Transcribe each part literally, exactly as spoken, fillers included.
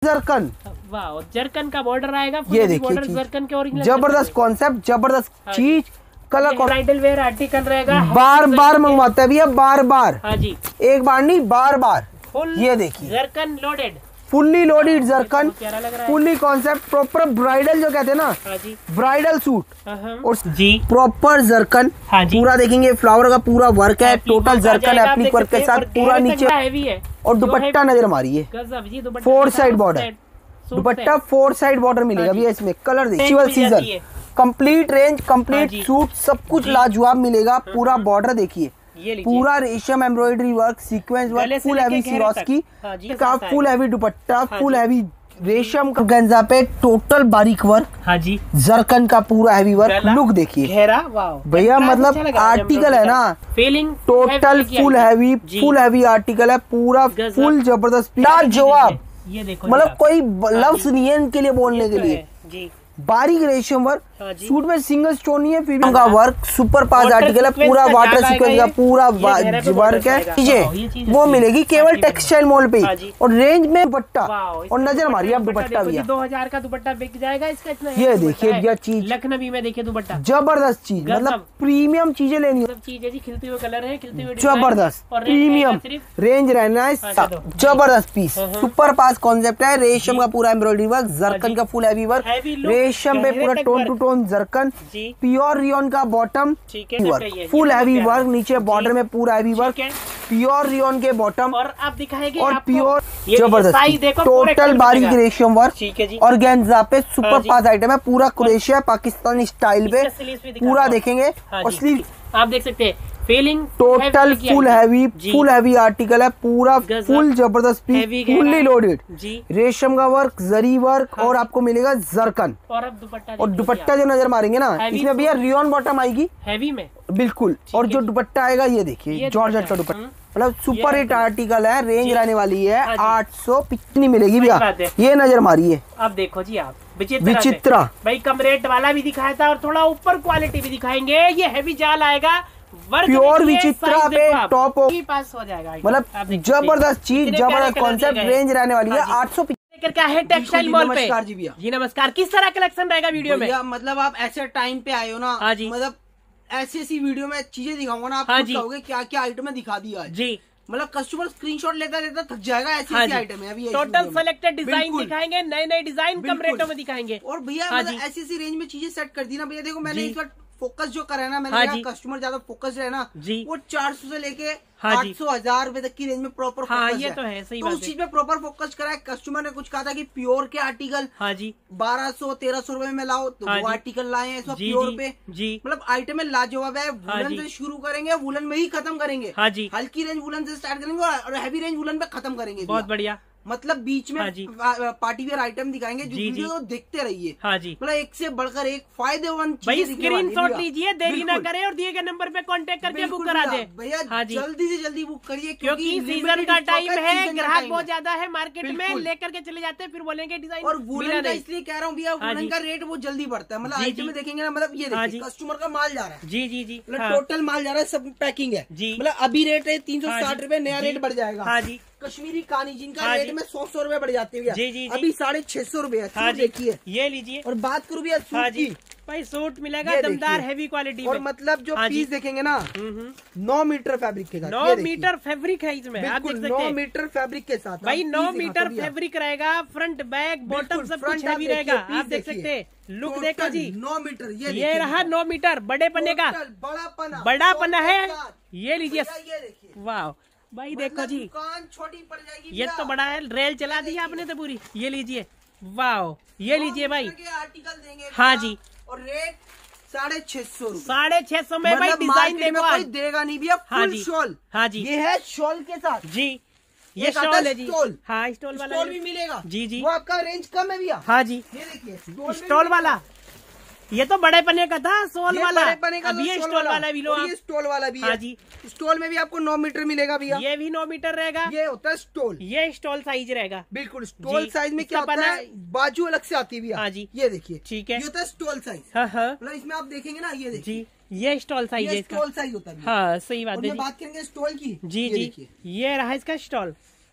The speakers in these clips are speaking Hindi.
जरकन, वाह, जरकन का बॉर्डर आएगा, ये देखिए जरकन के ओरिजिनल, जबरदस्त कॉन्सेप्ट, जबरदस्त चीज, कलर ब्राइडल वेयर आर्टिकल रहेगा, बार बार मंगवाता है भैया, बार बार। हाँ जी, एक बार नहीं बार बार। ये देखिए zircon loaded, fully loaded zircon, fully concept, proper bridal जो कहते हैं ना, हाँ जी, ब्राइडल सूट और जी प्रॉपर जरकन, हाँ जी, पूरा देखेंगे फ्लावर का पूरा वर्क है, टोटल जरकन एप्लिक वर्क के साथ पूरा नीचे हैवी है, और दुपट्टा नजर मारिए, फोर साइड बॉर्डर, दुपट्टा फोर साइड बॉर्डर मिलेगा भैया इसमें। कलर देखिए, season complete range, complete suit, सब कुछ लाजवाब मिलेगा। पूरा बॉर्डर देखिए, पूरा रेशम embroidery work, sequence work, full heavy Swarovski का, full heavy dupatta, full heavy रेशम का गंजा पे टोटल बारीक वर्क, हाँ जी, जरकन का पूरा हैवी वर्क। लुक देखिए भैया, मतलब आर्टिकल है ना, feeling total full heavy, full heavy article है, पूरा फुल जबरदस्त जवाब। ये देखो, मतलब कोई लफ्ज नहीं है इनके लिए बोलने के लिए। जी, बारीक रेशम वर्क, सूट में सिंगल स्टोन नहीं है, फिर का वर्क, सुपर पास आर्टिकल है, पूरा वाटर सीक्वेंस का पूरा वर्क है। चीजें वो मिलेगी केवल टेक्सटाइल मॉल पे ही, और रेंज में दुपट्टा, और नजर मारिए आप दुपट्टा भी दो हजार का दुपट्टा बिक जाएगा इसका, इतना ये देखिए भैया चीज, लखनवी में देखिए दुपट्टा, जबरदस्त चीज, मतलब प्रीमियम चीजें लेनी है, चीज है जी, खिलते हुए कलर है, खिलते हुए जबरदस्त प्रीमियम रेंज रहना है, जबरदस्त पीस, सुपर पास कॉन्सेप्ट है, रेशम का पूरा एम्ब्रॉयडरी वर्क, जरकन का फुल हैवी वर्क, रेशम पे पूरा tone to tone zircon, pure rayon का bottom work, full heavy work, नीचे बॉर्डर में पूरा हैवी वर्क, प्योर रियोन के बॉटम, और आप दिखाएंगे और प्योर जबरदस्त टोटल बारीक रेशम वर्क, और गेंजा पे सुपर पास आइटम है, पूरा क्रोएशिया पाकिस्तानी स्टाइल पे पूरा देखेंगे। और स्लीव आप देख सकते हैं, feeling total full heavy, full heavy article है, पूरा फुल जबरदस्त पीस, फुल्ली लोडेड, रेशम का वर्क, जरी वर्क, और आपको मिलेगा जरकन, और अब दुपट्टा, और दुपट्टा जो नजर मारेंगे ना, इसमें भैया रियोन बॉटम आएगी हैवी में, बिल्कुल, और जो दुपट्टा आएगा ये देखिए जॉर्जेट का दुपट्टा, मतलब सुपर हिट आर्टिकल है, रेंज रहने वाली है आठ सौ कितनी मिलेगी भैया, ये नजर मारिए। अब देखो जी आप विचित्रा, भाई कम रेट वाला भी दिखाया था और थोड़ा ऊपर क्वालिटी भी दिखाएंगे, ये हैवी जाल आएगा, प्योर विचित्रा पे टॉप पास हो जाएगा, मतलब जबरदस्त चीज, जबरदस्त कॉन्सेप्ट, रेंज रहने वाली है आठ सौ क्या है टेक्सटाइल मॉल पे। नमस्कार जी भैया, जी नमस्कार, किस तरह कलेक्शन रहेगा वीडियो में? मतलब आप ऐसे टाइम पे आए हो ना, हाँ जी, मतलब ऐसी ऐसी वीडियो में चीजें दिखाऊंगा ना, आप हाँ कहोगे क्या क्या आइटम दिखा दिया जी, मतलब कस्टमर स्क्रीनशॉट लेता लेता थक जाएगा, ऐसी हाँ ऐसी आइटम है अभी। टोटल सेलेक्टेड डिजाइन दिखाएंगे, नए नए डिजाइन कम रेटों में दिखाएंगे, और भैया हाँ मतलब ऐसी ऐसी रेंज में चीजें सेट कर दी ना भैया। देखो मैंने इस बार फोकस जो करा है ना, मैंने हाँ कस्टमर ज्यादा फोकस है ना जी, वो चार सौ से लेके हाँ आठ सौ हजार रुपए तक की रेंज में प्रॉपर हाँ, फोकस ये है। तो है, सही तो बात उस चीज में प्रॉपर फोकस करा है। कस्टमर ने कुछ कहा था कि प्योर के आर्टिकल हाँ जी बारह सौ तेरह सौ रुपए में लाओ, तो हाँ वो आर्टिकल लाए हैं इसमें प्योर पे जी, मतलब आइटम में लाजवाब है। वुलन से शुरू करेंगे, वुलन में ही खत्म करेंगे, हाँ जी, हल्की रेंज वुलन से स्टार्ट करेंगे और हैवी रेंज वुलन पे खत्म करेंगे। बहुत बढ़िया, मतलब बीच में हाँ पार्टी वेयर आइटम दिखाएंगे, जो वीडियो तो देखते रहिए। हाँ जी, मतलब एक से बढ़कर एक फायदेमंद भाई स्क्रीनशॉट लीजिए, देरी ना करें और दिए गए नंबर पे कांटेक्ट करके बुक करा दे भैया। हाँ जल्दी से जल्दी बुक करिए, क्योंकि सीजन का टाइम है, ग्राहक बहुत ज्यादा है मार्केट में, लेकर के चले जाते हैं, फिर बोलेंगे डिजाइन। और वुलन का इसलिए कह रहा हूँ भैया, वुलन का रेट वो जल्दी बढ़ता है। मतलब आइटम में देखेंगे ना, मतलब ये देखिए कस्टमर का माल जा रहा है, जी जी जी, टोटल माल जा रहा है, सब पैकिंग है जी। मतलब अभी रेट है तीन सौ साठ रुपए, नया रेट बढ़ जाएगा। हाँ जी, कश्मीरी कानी जिनका हाँ रेट में सौ सौ रुपए बढ़ जाते हैं जी, जी, अभी साढ़े छह सौ रुपए है। हाँ देखिए ये लीजिए, और बात करूँ भैया सूट की, भाई सूट मिलेगा दमदार हैवी क्वालिटी और मतलब जो हाँ पीस देखेंगे ना, नौ मीटर फैब्रिक के साथ, नौ मीटर फैब्रिक है इसमें, आप देख सकते हैं, नौ मीटर फैब्रिक के साथ भाई नौ मीटर फैब्रिक रहेगा, फ्रंट बैक बॉटम सब कुछ हैवी रहेगा। आप देख सकते हैं, लुक देखो जी, नौ मीटर ये ये रहा नौ मीटर बड़े पन्ने का, बड़ा पन्ना बड़ा पन्ना है, ये लीजिए, वाह भाई देखो जी, दुकान छोटी पड़ जाएगी, ये तो बड़ा है, रेल चला दी आपने तो पूरी। ये लीजिए, वाह ये लीजिए भाई, आर्टिकल देंगे हाँ जी, और रेट साढ़े छह सौ साढ़े छह सौ में भाई डिजाइन देखो, कोई देगा नहीं भैया। हाँ जी शॉल, हाँ जी ये है शॉल के साथ जी, ये शॉल है जी, हाँ स्टॉल वाला स्टॉल भी मिलेगा जी जी, वो आपका रेंज कम है भैया। हाँ जी ये देखिए स्टॉल वाला, ये तो बड़े पन्ने का था, सोल वाला बड़े पन्ने का, अब ये स्टॉल वाला भी लो, ये स्टॉल वाला भी हाँ जी, स्टॉल में भी आपको नौ मीटर मिलेगा भैया, ये भी नौ मीटर रहेगा, ये होता है स्टॉल, ये स्टॉल साइज रहेगा, बिल्कुल स्टॉल साइज में क्या होता है, बाजू अलग से आती है भैया। हाँ जी ये देखिए, ठीक है, ये होता है स्टॉल साइज। मतलब इसमें आप देखेंगे ना, ये देखिए ये स्टॉल साइज है, स्टॉल साइज होता है। हाँ सही बात है, बात करेंगे स्टॉल की, जी जी ये रहा इसका स्टॉल,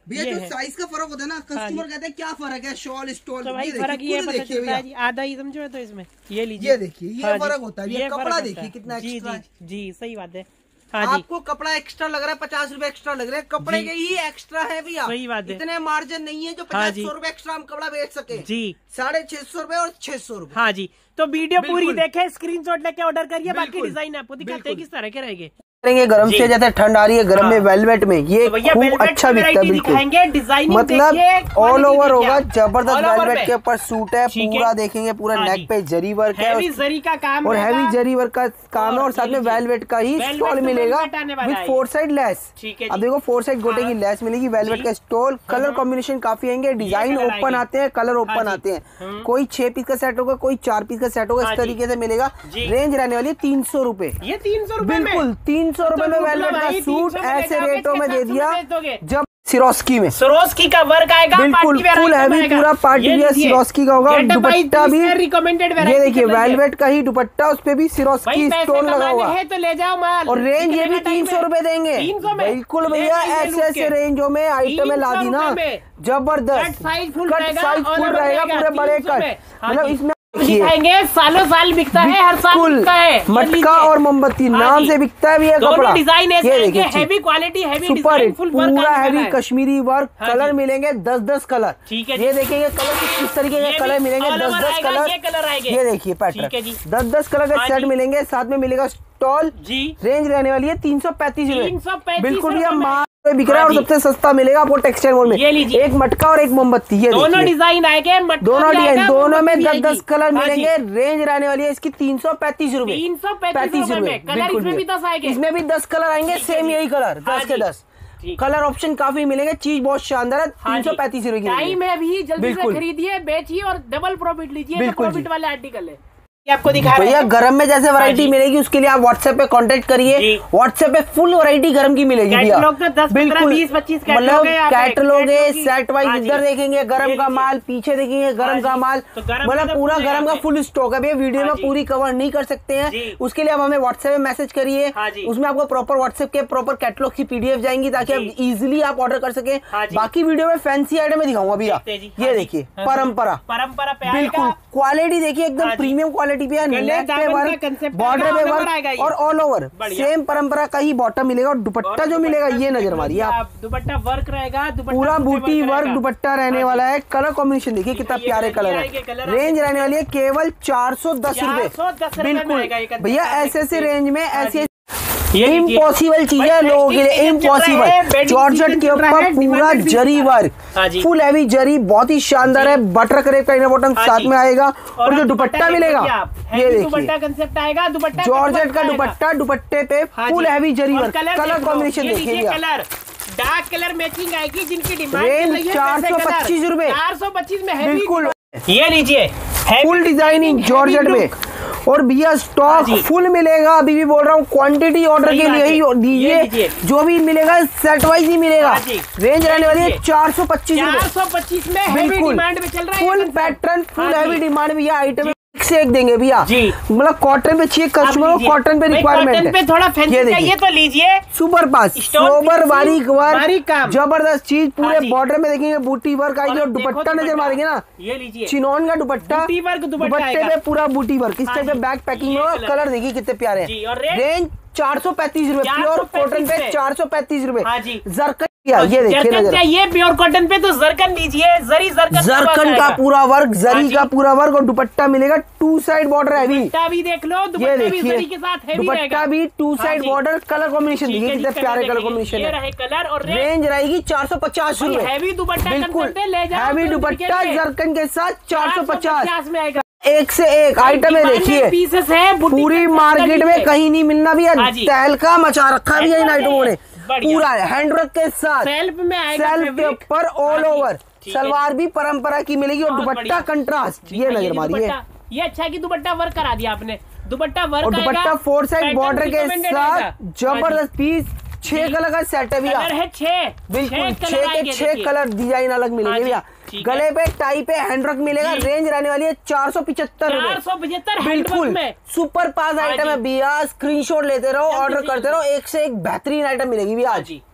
भैया जो साइज का फर्क होता है ना, कस्टमर कहते हैं क्या फर्क है शॉल स्टॉल, तो भाई फर्क ये पता चलता है जी, आधा ही समझो तो इसमें ये लीजिए, ये देखिए ये फर्क होता है। ये कपड़ा देखिए कितना एक्स्ट्रा है। जी सही बात है। हाँ आपको कपड़ा एक्स्ट्रा लग रहा है, पचास रुपए एक्स्ट्रा लग रहे हैं, कपड़े के ही एक्स्ट्रा है भैया। सही बात है। इतने मार्जिन नहीं है जो पचास सौ रुपए एक्स्ट्रा हम कपड़ा बेच सके जी। साढ़े छह सौ रुपए और छह सौ रुपए। हाँ जी, तो वीडियो पूरी देखे, स्क्रीनशॉट लेके ऑर्डर करिए, बाकी डिजाइन आपको दिखाते हैं किस तरह के रहेंगे। करेंगे गरम से, जैसे ठंड आ रही है गरम में वेलवेट में ये खूब अच्छा बिकता है बिल्कुल, मतलब ऑल ओवर होगा, जबरदस्त वेलवेट के ऊपर सूट है, पूरा देखेंगे पूरा नेक पे जरी वर्क है, जरी का काम और हैवी जरी वर्क का काम है, और साथ में वेलवेट का ही स्टॉल मिलेगा विद फोर साइड लेस। अब देखो फोर साइड गोटे की लेस मिलेगी, वेलवेट का स्टॉल, कलर कॉम्बिनेशन काफी आएंगे, डिजाइन ओपन आते हैं, कलर ओपन आते हैं, कोई छह पीस का सेट होगा, कोई चार पीस का सेट होगा, इस तरीके से मिलेगा। रेंज रहने वाली है तीन सौ रूपये, ये तीन सौ रूपये बिल्कुल तीन सौ रुपए में वेलवेट का सूट ऐसे रेटों में दे दिया। जब सिरोस्की में सिरोस्की का वर्क आएगा, बिल्कुल फुल हैवी पूरा पार्टी वियर सिरोस्की का होगा, दुपट्टा भी रिकमेंडेड, ये देखिए वेलवेट का ही दुपट्टा, उस पे भी सिरोस्की स्टोन लगा हुआ है, तो ले जाओ माल। और रेंज ये भी तीन सौ रूपये देंगे, बिल्कुल भैया ऐसे ऐसे रेंजों में आइटम ला दी ना, जबरदस्त size full cut size full रहेगा, पूरे बड़े कट, मतलब इसमें दिखाएंगे, सालों साल बिकता है, हर साल बिकता है, मटका और मोमबत्ती नाम से बिकता है भी ये कपड़ा। डिजाइन ऐसे देखिए, heavy quality, heavy super hit, पूरा हैवी कश्मीरी वर्क, कलर मिलेंगे दस दस कलर, ठीक है। ये देखेंगे कलर किस तरीके के कलर मिलेंगे, दस दस कलर, ये देखिए पैटर्न, दस दस कलर के सेट मिलेंगे, साथ में मिलेगा स्टॉल जी। रेंज रहने वाली है तीन सौ पैंतीस रूपए, बिल्कुल भैया माल बिक रहा है, और सबसे सस्ता मिलेगा आपको टेक्सटाइल मॉल में। एक मटका और एक मोमबत्ती, ये दोनों डिजाइन आएंगे, दोनों डिजाइन, दोनों में दस दस कलर मिलेंगे। रेंज रहने वाली है इसकी तीन सौ पैंतीस रूपए, तीन सौ पैंतीस रूपए, इसमें भी दस कलर आएंगे, सेम यही कलर दस के दस कलर ऑप्शन काफी मिलेंगे, चीज बहुत शानदार है। तीन सौ पैंतीस रूपए की टाइम है, अभी जल्दी से खरीदिए, बेचिए और डबल प्रॉफिट लीजिए, प्रॉफिट वाले आर्टिकल है आपको दिखा भैया। गरम में जैसे वैरायटी मिलेगी उसके लिए आप व्हाट्सएप पे कांटेक्ट करिए, व्हाट्सएप पे फुल वैरायटी गरम की मिलेगी भैया, बिल्कुल मतलब कैटलॉग है, सेट वाइज इधर देखेंगे गरम का माल, पीछे देखेंगे गरम का माल, मतलब पूरा गरम का फुल स्टॉक है भैया। वीडियो में पूरी कवर नहीं कर सकते हैं, उसके लिए आप हमें व्हाट्सएप में मैसेज करिए, उसमें आपको प्रॉपर व्हाट्सएप के प्रॉपर कैटलॉग की पीडीएफ जाएंगी, ताकि आप इजिली आप ऑर्डर कर सके। बाकी वीडियो में फैंसी आइटम में दिखाऊंगा भैया, ये देखिए परंपरा, परंपरा बिल्कुल क्वालिटी देखिए एकदम प्रीमियम क्वालिटी पे, नेक पे वर्क, बॉर्डर पे वर्क, और ऑल ओवर सेम परंपरा का ही बॉटम मिलेगा, और दुपट्टा जो मिलेगा ये नजर मारिए आप, दुपट्टा वर्क रहेगा, पूरा बूटी वर्क दुपट्टा रहने वाला है। कलर कॉम्बिनेशन देखिए कितना प्यारे कलर है। रेंज रहने वाली है केवल चार सौ दस रूपए, बिल्कुल भैया ऐसे ऐसे रेंज में ऐसी इम्पॉसिबल चीज है लोगों के लिए, इम्पॉसिबल। जॉर्जेट के ऊपर पूरा zari work, full heavy zari, बहुत ही शानदार है। बटर करेब का इनर बॉटम साथ में आएगा, और जो दुपट्टा मिलेगा ये देखिए कंसेप्ट आएगा, दुपट्टा जॉर्जेट का दुपट्टा, दुपट्टे पे full heavy zari work, colour combination देखिए कलर डार्क कलर मैचिंग आएगी, जिनकी डिमांड रेंज चार सौ पच्चीस रूपए, चार सौ पच्चीस में बिल्कुल। ये लीजिए फुल डिजाइनिंग जॉर्जेट में, और भैया स्टॉक फुल मिलेगा। अभी भी बोल रहा हूँ क्वांटिटी ऑर्डर के लिए ही दीजिए, जो भी मिलेगा सेट वाइज ही मिलेगा। रेंज रहने वाली है चार सौ पच्चीस चार सौ पच्चीस में, बिल्कुल डिमांड में चल रहा है, full pattern, full heavy demand भैया। आइटम एक से एक देंगे भैया, मतलब कॉटन पे चाहिए कस्टमर को, कॉटन पे रिक्वायरमेंट है, थोड़ा फैंसी चाहिए तो लीजिए। सुपर पास सोबर बारीक वर्क, जबरदस्त चीज, पूरे बॉर्डर में देखेंगे बूटी वर्क आएगी, और दुपट्टा नजर मारेंगे ना, ये लीजिए चिनॉन का दुपट्टा, दुपट्टे पे पूरा बूटी वर्क, इस टाइप पे बैक पैकिंग में। कलर देखिए कितने प्यारे हैं। रेंज चार सौ पैंतीस रूपए, प्योर कॉटन पे चार सौ पैंतीस रूपए। जरकन ये देखिए नजर, ये प्योर कॉटन पे तो जरकन लीजिए, जरी जरकन, जरकन का पूरा वर्क, जरी का पूरा वर्क, और दुपट्टा मिलेगा two side border heavy, dupatta भी देख लो, ये देखिए दुपट्टा भी two side border. Colour combination देखिए कितने प्यारे कलर कॉम्बिनेशन है। कलर और रेंज रहेगी चार सौ पचास रूपए, हैवी दुपट्टा, बिल्कुल हैवी दुपट्टा जरकन के साथ चार सौ पचास में आएगा। एक से एक आइटम है देखिए, पीसेस है पूरी मार्केट में कहीं नहीं मिलना भी है, तहलका मचा रखा भी है इन आइटमों ने, पूरा हैंडवर्क के साथ, सेल्फ में आएगा, सेल्फ के ऊपर ऑल ओवर। सलवार भी परंपरा की मिलेगी, और दुपट्टा कंट्रास्ट, ये नजर मारिए। ये अच्छा है कि दुपट्टा वर्क करा दिया आपने, दुपट्टा वर्क, और दुपट्टा फोर साइड बॉर्डर के साथ जबरदस्त पीस, छह कलर का सेट है भैया, बिल्कुल छह के छह कलर डिजाइन अलग मिलेंगे भैया। गले पे टाई पे हैंडवर्क मिलेगा। रेंज रहने वाली है चार सौ पिछहत्तर रूपए, बिल्कुल सुपर पास आइटम है भैया। स्क्रीनशॉट लेते रहो, ऑर्डर करते रहो, एक से एक बेहतरीन आइटम मिलेगी भैया आज।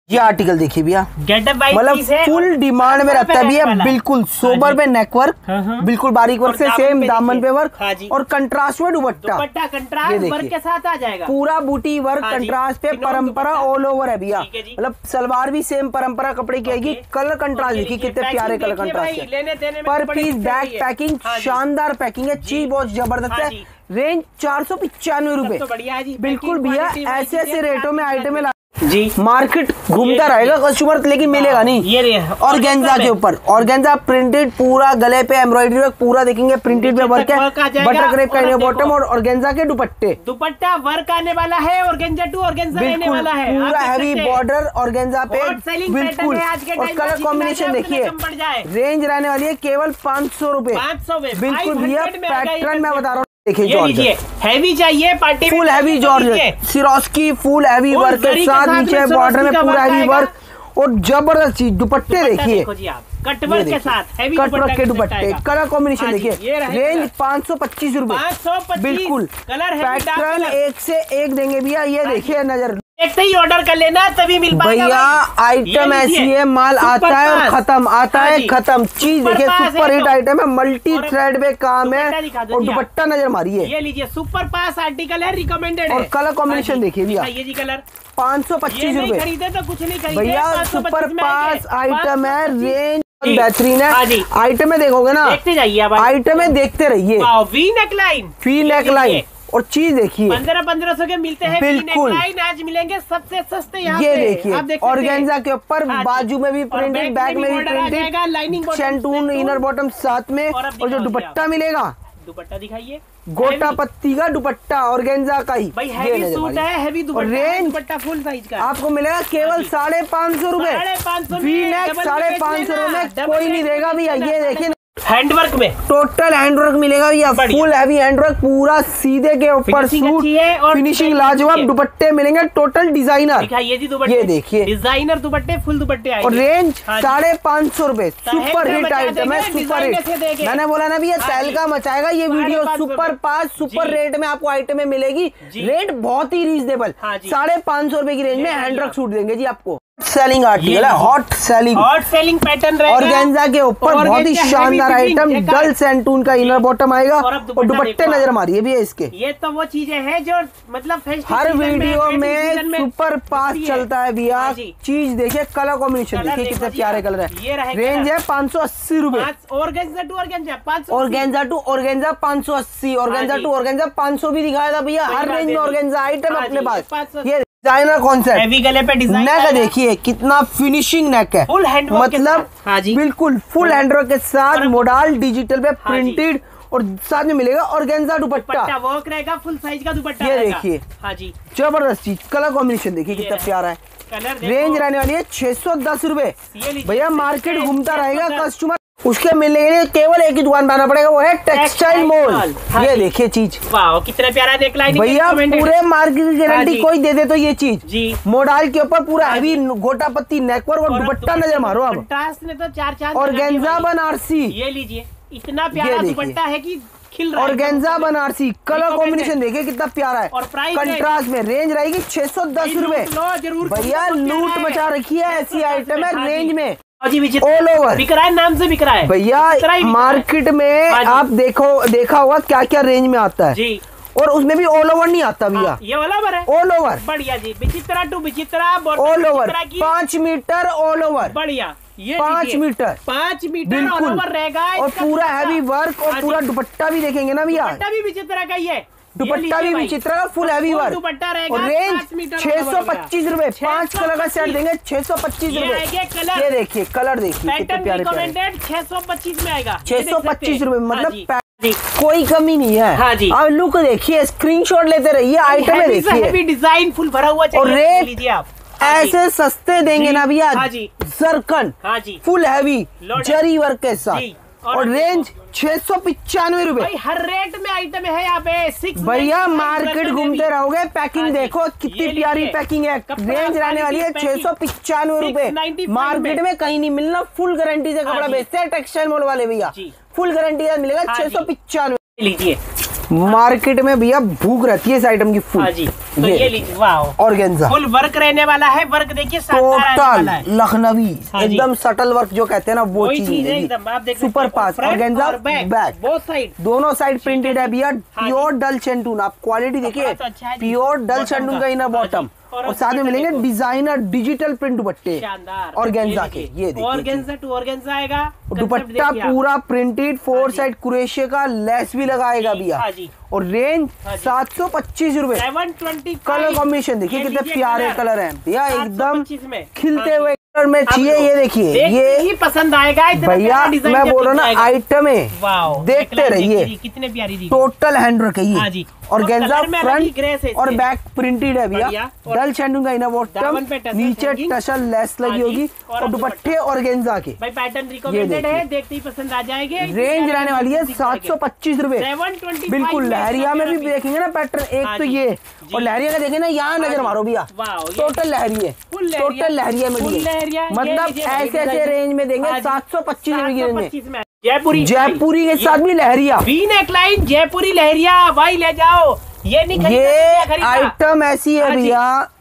ये आर्टिकल देखिए भैया, गेटअप मतलब फुल डिमांड में रहता है भैया, बिल्कुल सोबर पे नेक वर्क, बिल्कुल बारीक वर्क से सेम दामन पे वर्क और कंट्रास्ट में दुपट्टा, कंट्रास्ट वर्क के साथ आ जाएगा, पूरा बूटी वर्क कंट्रास्ट पे, परंपरा ऑल ओवर है भैया, मतलब सलवार भी सेम परंपरा कपड़े की आएगी। कलर कंट्रास्ट देखिए कितने प्यारे कलर कंट्रास्ट है, पर पीस बैक पैकिंग शानदार पैकिंग है, चीज बहुत जबरदस्त है। रेंज चार सौ पिचानवे रूपए, बिल्कुल भैया ऐसे ऐसे रेटों में आइटम जी। मार्केट घूमता रहेगा कस्टमर, लेकिन मिलेगा नहीं। ये ऑर्गेन्जा के ऊपर ऑर्गेन्जा प्रिंटेड, पूरा गले पे एम्ब्रॉयडरी वर्क पूरा देखेंगे, प्रिंटेड पे वर्क है, बटर क्रेप का इनर बॉटम और ऑर्गेन्जा के दुपट्टे, दुपट्टा वर्क आने वाला है, ऑर्गेन्जा टू ऑर्गेन्जा रहने वाला है, पूरा हैवी बॉर्डर ऑर्गेन्जा पे, बिल्कुल। और कलर कॉम्बिनेशन देखिए, रेंज रहने वाली है केवल पाँच सौ रूपये, बिल्कुल भैया। पैटर्न मैं बता रहा हूँ, देखिए लीजिए, हैवी चाहिए party, full heavy georgette Swarovski, full heavy work के साथ नीचे बॉर्डर में पूरा हैवी वर्क और जबरदस्त चीज। दुपट्टे देखिए कट वर्क के साथ, हैवी कट वर्क के दुपट्टे, कलर कॉम्बिनेशन देखिए, रेंज पाँच सौ पच्चीस रूपए, बिल्कुल। पैटर्न एक से एक देंगे भैया, ये देखिए नजर एक ही ऑर्डर कर लेना तभी मिल पाएगा भैया। आइटम ऐसी है, माल आता है और खत्म, आता है खत्म। चीज देखिए सुपर हिट आइटम है, मल्टी थ्रेड में काम है और दुपट्टा नजर मारिए, ये लीजिए सुपर पास आर्टिकल है, रिकमेंडेड है। और कलर कॉम्बिनेशन देखिए भैया, ये जी कलर पाँच सौ पच्चीस रूपए खरीदे तो कुछ नहीं खरीदे भैया, सुपर पास आइटम है, रेंज बेहतरीन है। आइटम में देखोगे ना, देखते जाइए, आइटम में देखते रहिए। V neck line, V neck line और चीज देखिए पंद्रह पंद्रह सौ के मिलते हैं, बिल्कुल। आज मिलेंगे सबसे सस्ते यहाँ ये देखिए ऑर्गेन्जा के ऊपर बाजू में भी प्रिंटेड, बैक में भी printed, lining shantoon inner bottom साथ में, और जो दुपट्टा मिलेगा, दुपट्टा दिखाइए, गोटा पत्ती का दुपट्टा ऑर्गेन्जा का ही, भाई हैवी सूट है, heavy dupatta, dupatta full size का आपको मिलेगा केवल साढ़े पाँच सौ रूपए, वी नेक साढ़े पाँच सौ रूपए में कोई नहीं देगा भैया। ये देखिए हैंडवर्क में टोटल हैंडवर्क मिलेगा भैया, फुल हैवी हैंडवर्क, पूरा सीधे के ऊपर सूट, फिनिशिंग लाजवाब, दुपट्टे मिलेंगे टोटल डिजाइनर, ये देखिए डिजाइनर दुपट्टे, फुल दुपट्टे आएंगे। और रेंज साढ़े पाँच सौ रूपए, सुपर हिट आइटम है, सुपर हिट। मैंने बोला ना भैया तहलका मचाएगा ये video, super pass super rate में आपको आइटम मिलेगी, रेट बहुत ही रीजनेबल, साढ़े पाँच सौ रूपये की रेंज में हैंडवर्क सूट देंगे जी आपको। सेलिंग आर्टिकल है, hot selling, hot selling pattern रहेगा, ऑर्गेन्जा के ऊपर बहुत ही शानदार आइटम, डल सैंटून का इनर बॉटम आएगा और दुपट्टे नजर मारिए भी है इसके। ये तो वो चीजें हैं जो मतलब हर वीडियो में सुपर पास चलता है भैया। चीज देखिए, कलर कॉम्बिनेशन देखिए कितने प्यारे कलर है। रेंज है पाँच सौ अस्सी रूपए, organza to organza organza to organza पाँच सौ अस्सी, ऑर्गेन्जा टू ऑर्गेन्जा पाँच सौ भी दिखाया था भैया। हर रेंज में ऑर्गेन्जा आइटम अपने पास। ये डिजाइनर कॉन्सेप्ट, हैवी गले पे डिजाइन, नेक देखिए कितना फिनिशिंग नेक है, फुल हैंडवर्क मतलब हाँ जी, बिल्कुल फुल हैंडवर्क के साथ मोडाल डिजिटल पे प्रिंटेड और साथ में मिलेगा ऑर्गेन्जा दुपट्टा, वर्क रहेगा, फुल साइज का दुपट्टा। ये देखिए हाँ जी, जबरदस्त चीज, कलर कॉम्बिनेशन देखिए कितना प्यारा है। रेंज रहने वाली है छह सौ दस रूपए भैया। मार्केट घूमता रहेगा कस्टमर, उसके मिलने के लिए केवल एक ही दुकान पे आना पड़ेगा, वो है टेक्सटाइल मॉल। ये देखिए चीज, वाह कितना प्यारा नेकलाइन भैया, पूरे मार्केट की गारंटी कोई दे दे तो ये चीज जी। मोडाल के ऊपर पूरा हैवी गोटा पत्ती नेकवर्क और दुपट्टा नजर मारो आप, में तो चार चार ऑर्गेन्जा बनारसी, ये लीजिए इतना प्यारा दुपट्टा है कि खिल रहा है। ऑर्गेन्जा बनारसी, कलर कॉम्बिनेशन देखिए कितना प्यारा है, और प्राइस कंट्रास्ट में। रेंज रहेगी छह सौ दस रूपए भैया, लूट मचा रखी है, ऐसी आइटम है रेंज में ऑल ओवर बिक रहा है, नाम से बिक रहा है भैया। मार्केट में आप देखो देखा होगा क्या क्या रेंज में आता है जी, और उसमें भी ऑल ओवर नहीं आता भैया, ये वाला बर है ऑल ओवर बढ़िया जी, Vichitra to Vichitra all over, पाँच मीटर ऑल ओवर बढ़िया, ये पाँच मीटर पाँच मीटर ऑल ओवर रहेगा, और पूरा हैवी वर्क और पूरा दुपट्टा भी देखेंगे ना भैया, दुपट्टा भी विचित्रा का ही है, दुपट्टा भी विचित्रा का फुल हैवी वर्क दुपट्टा रहेगा। और रेंज छह सौ पच्चीस रूपए, पाँच कलर का सेट देंगे छह सौ पच्चीस रूपए। ये देखिए कलर देखिए कितने प्यारे प्यारे, छह सौ पच्चीस में आएगा, छह सौ पच्चीस रूपए, मतलब कोई कमी नहीं है। हाँ जी, अब लुक देखिए, स्क्रीनशॉट लेते रहिए, आइटम देखिए, डिजाइन फुल भरा हुआ और रेट लीजिए आप ऐसे सस्ते देंगे ना भैया। हाँ जी, zircon full heavy zari work के साथ, और रेंज छह सौ पिचानवे रूपए। हर रेट में आइटम है यहाँ पे भैया। मार्केट घूमते रहोगे, पैकिंग देखो कितनी प्यारी पैकिंग है। रेंज रहने वाली है छह सौ पिचानवे रूपए, मार्केट में कहीं नहीं मिलना। फुल गारंटी से कपड़ा बेचते हैं टेक्सटाइल मॉल वाले भैया, फुल गारंटी मिलेगा छह सौ पिचानवे। लीजिए मार्केट में भैया भूख रहती है इस आइटम की फुल। हाँ जी, तो ये, ये लीजिए, वाह ऑर्गेन्जा फुल वर्क रहने वाला है। वर्क देखिए टोटल लखनवी, एकदम सटल वर्क जो कहते हैं ना वो चीज है एकदम। आप देख super pass organza back both side, दोनों साइड प्रिंटेड है भैया। प्योर डल शेंटून, आप क्वालिटी देखिए, प्योर डल शेंटून का इनर बॉटम, और साथ में मिलेंगे डिजाइनर डिजिटल प्रिंट दुपट्टे ऑर्गेन्जा के। ये देखिए ऑर्गेन्जा टू ऑर्गेन्जा आएगा, दुपट्टा पूरा प्रिंटेड, फोर साइड कुरेशिया का लेस भी लगाएगा भैया। और रेंज सात सौ पच्चीस रूपए। कलर कॉम्बिनेशन देखिए कितने प्यारे कलर हैं भैया, एकदम खिलते हुए कलर में चाहिए। ये देखिए, ये ही पसंद आएगा भैया, मैं बोल रहा हूँ ना आइटम है, देखते रहिए। कितने प्यारी दी, टोटल हैंडवर्क है ये, ऑर्गेन्जा फ्रंट और बैक प्रिंटेड है भैया। डल शेंटून का इनर बॉटम, नीचे टसल लेस लगी होगी, और दुपट्टे ऑर्गेन्जा के। भाई पैटर्न रिकमेंडेड है, देखते ही पसंद आ जाएंगे। रेंज रहने वाली है सात सौ पच्चीस रूपए। बिल्कुल लहरिया में भी देखेंगे ना पैटर्न, एक तो ये, और लहरिया का देखें ना, यहाँ नजर मारो भैया, टोटल लहरी है, टोटल लहरिया में भी है। मतलब ऐसे ऐसे रेंज में देंगे सात सौ पच्चीस रूपए की रेंज में। जयपुरी जयपुरी के साथ भी लहरिया, वी नेक लाइन जयपुरी लहरिया, भाई ले जाओ। ये नहीं, ये आइटम ऐसी है भैया,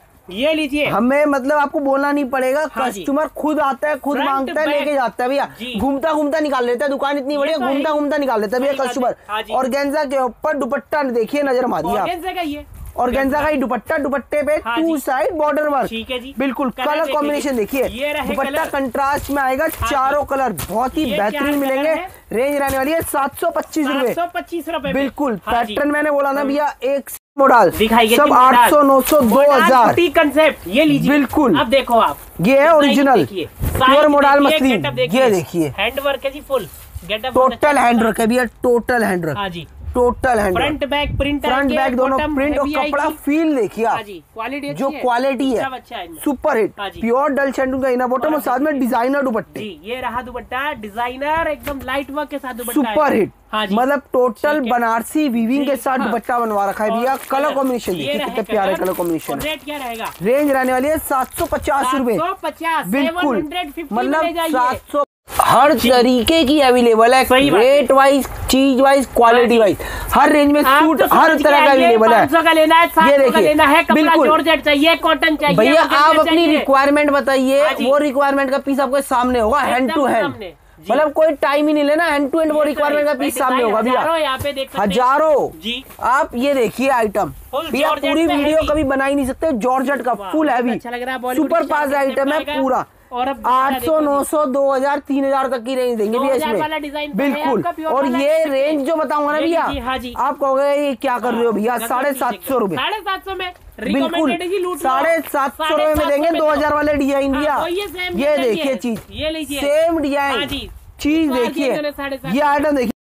ये लीजिए, हमें मतलब आपको बोलना नहीं पड़ेगा, कस्टमर खुद आता है, खुद मांगता है, लेके जाता है भैया, घूमता घूमता निकाल लेता है। दुकान इतनी बड़ी है, घूमता घूमता निकाल लेता है भैया कस्टमर। ऑर्गेन्जा के ऊपर दुपट्टा देखिए, नजर मारिए आप, ऑर्गेन्जा का ही दुपट्टा, दुपट्टे पे टू साइड बॉर्डर वर्क, ठीक है जी। बिल्कुल कलर कॉम्बिनेशन देखिए, दुपट्टा कंट्रास्ट में आएगा, चारों कलर बहुत ही बेहतरीन मिलेंगे। रेंज रहने वाली है सात सौ पच्चीस रूपए, पच्चीस रूपए बिल्कुल। पैटर्न मैंने बोला ना भैया, एक मॉडल सब आठ सौ नौ सौ दो हजार कंसेप्ट। ये लीजिए, बिल्कुल। अब देखो आप, ये है ओरिजिनल प्योर मॉडल मसलिन, ये देखिए हैंडवर्क है जी, फुल गेटअप, टोटल हैंडवर्क है भैया, टोटल हैंडवर्क। हाँ जी, total hand, front back print, front back दोनों प्रिंट, और कपड़ा फील देखिए आप, क्वालिटी जो क्वालिटी है super hit, pure dull shantoon का इनर बॉटम, और साथ में डिजाइनर दुपट्टे। ये रहा दुपट्टा डिजाइनर, एकदम लाइट वर्क के साथ दुपट्टा, सुपर हिट। मतलब टोटल बनारसी वीविंग के साथ दुपट्टा बनवा रखा है भैया। कलर कॉम्बिनेशन देखिए कितने प्यारे कलर कॉम्बिनेशन। रेट क्या रहेगा? रेंज रहने वाली है सात सौ पचास रूपए, बिल्कुल। मतलब सात सौ, हर तरीके की अवेलेबल है, रेट वाइज, चीज वाइज, क्वालिटी वाइज, हर रेंज में सूट हर तरह का अवेलेबल है। का लेना है, ये देखिए, बिल्कुल जॉर्जेट चाहिए, कॉटन चाहिए भैया, आप अपनी रिक्वायरमेंट बताइए, वो रिक्वायरमेंट का पीस आपके सामने होगा, हैंड टू हैंड। मतलब कोई टाइम ही नहीं लेना, हैंड टू हैंड वो रिक्वायरमेंट का पीस सामने होगा भैया, यहाँ पे देख हजारों जी। आप ये देखिए आइटम भैया, पूरी वीडियो कभी बना ही नहीं सकते। जॉर्जेट का full heavy super pass item है पूरा, और आठ सौ नौ सौ दो हजार तीन हजार तक की रेंज देंगे भैया इसमें, बिल्कुल। और ये रेंज जो बताऊंगा ना भैया, आप कहोगे ये क्या कर रहे हो भैया, साढ़े सात सौ रूपए, साढ़े सात सौ में बिल्कुल साढ़े सात सौ रूपए में देंगे दो हजार वाले डिजाइन भैया। ये देखिए चीज, सेम डिजाइन चीज देखिए, ये आइटम देखिए,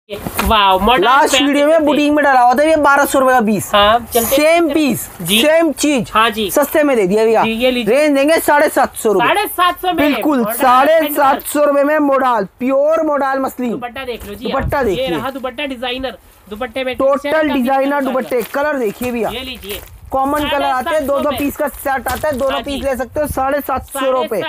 लास्ट वीडियो में बुटीक में डाला हुआ था ये बारह सौ रूपये का पीस, सेम पीस सेम चीज, हाँ जी, सस्ते में दे दिया भैया। रेंज देंगे साढ़े सात सौ रूपये, साढ़े सात सौ बिल्कुल साढ़े सात सौ रूपये में modal, pure modal muslin. Dupatta देख लो जी, दुपट्टा देखिए, ये रहा दुपट्टा डिजाइनर, दुपट्टे में टोटल डिजाइनर दुपट्टे। कलर देखिए भैया, ये लीजिए, कॉमन कलर आते हैं, दो दो पीस का सेट आता है, दोनों पीस ले सकते हो, साढ़े सात सौ रूपये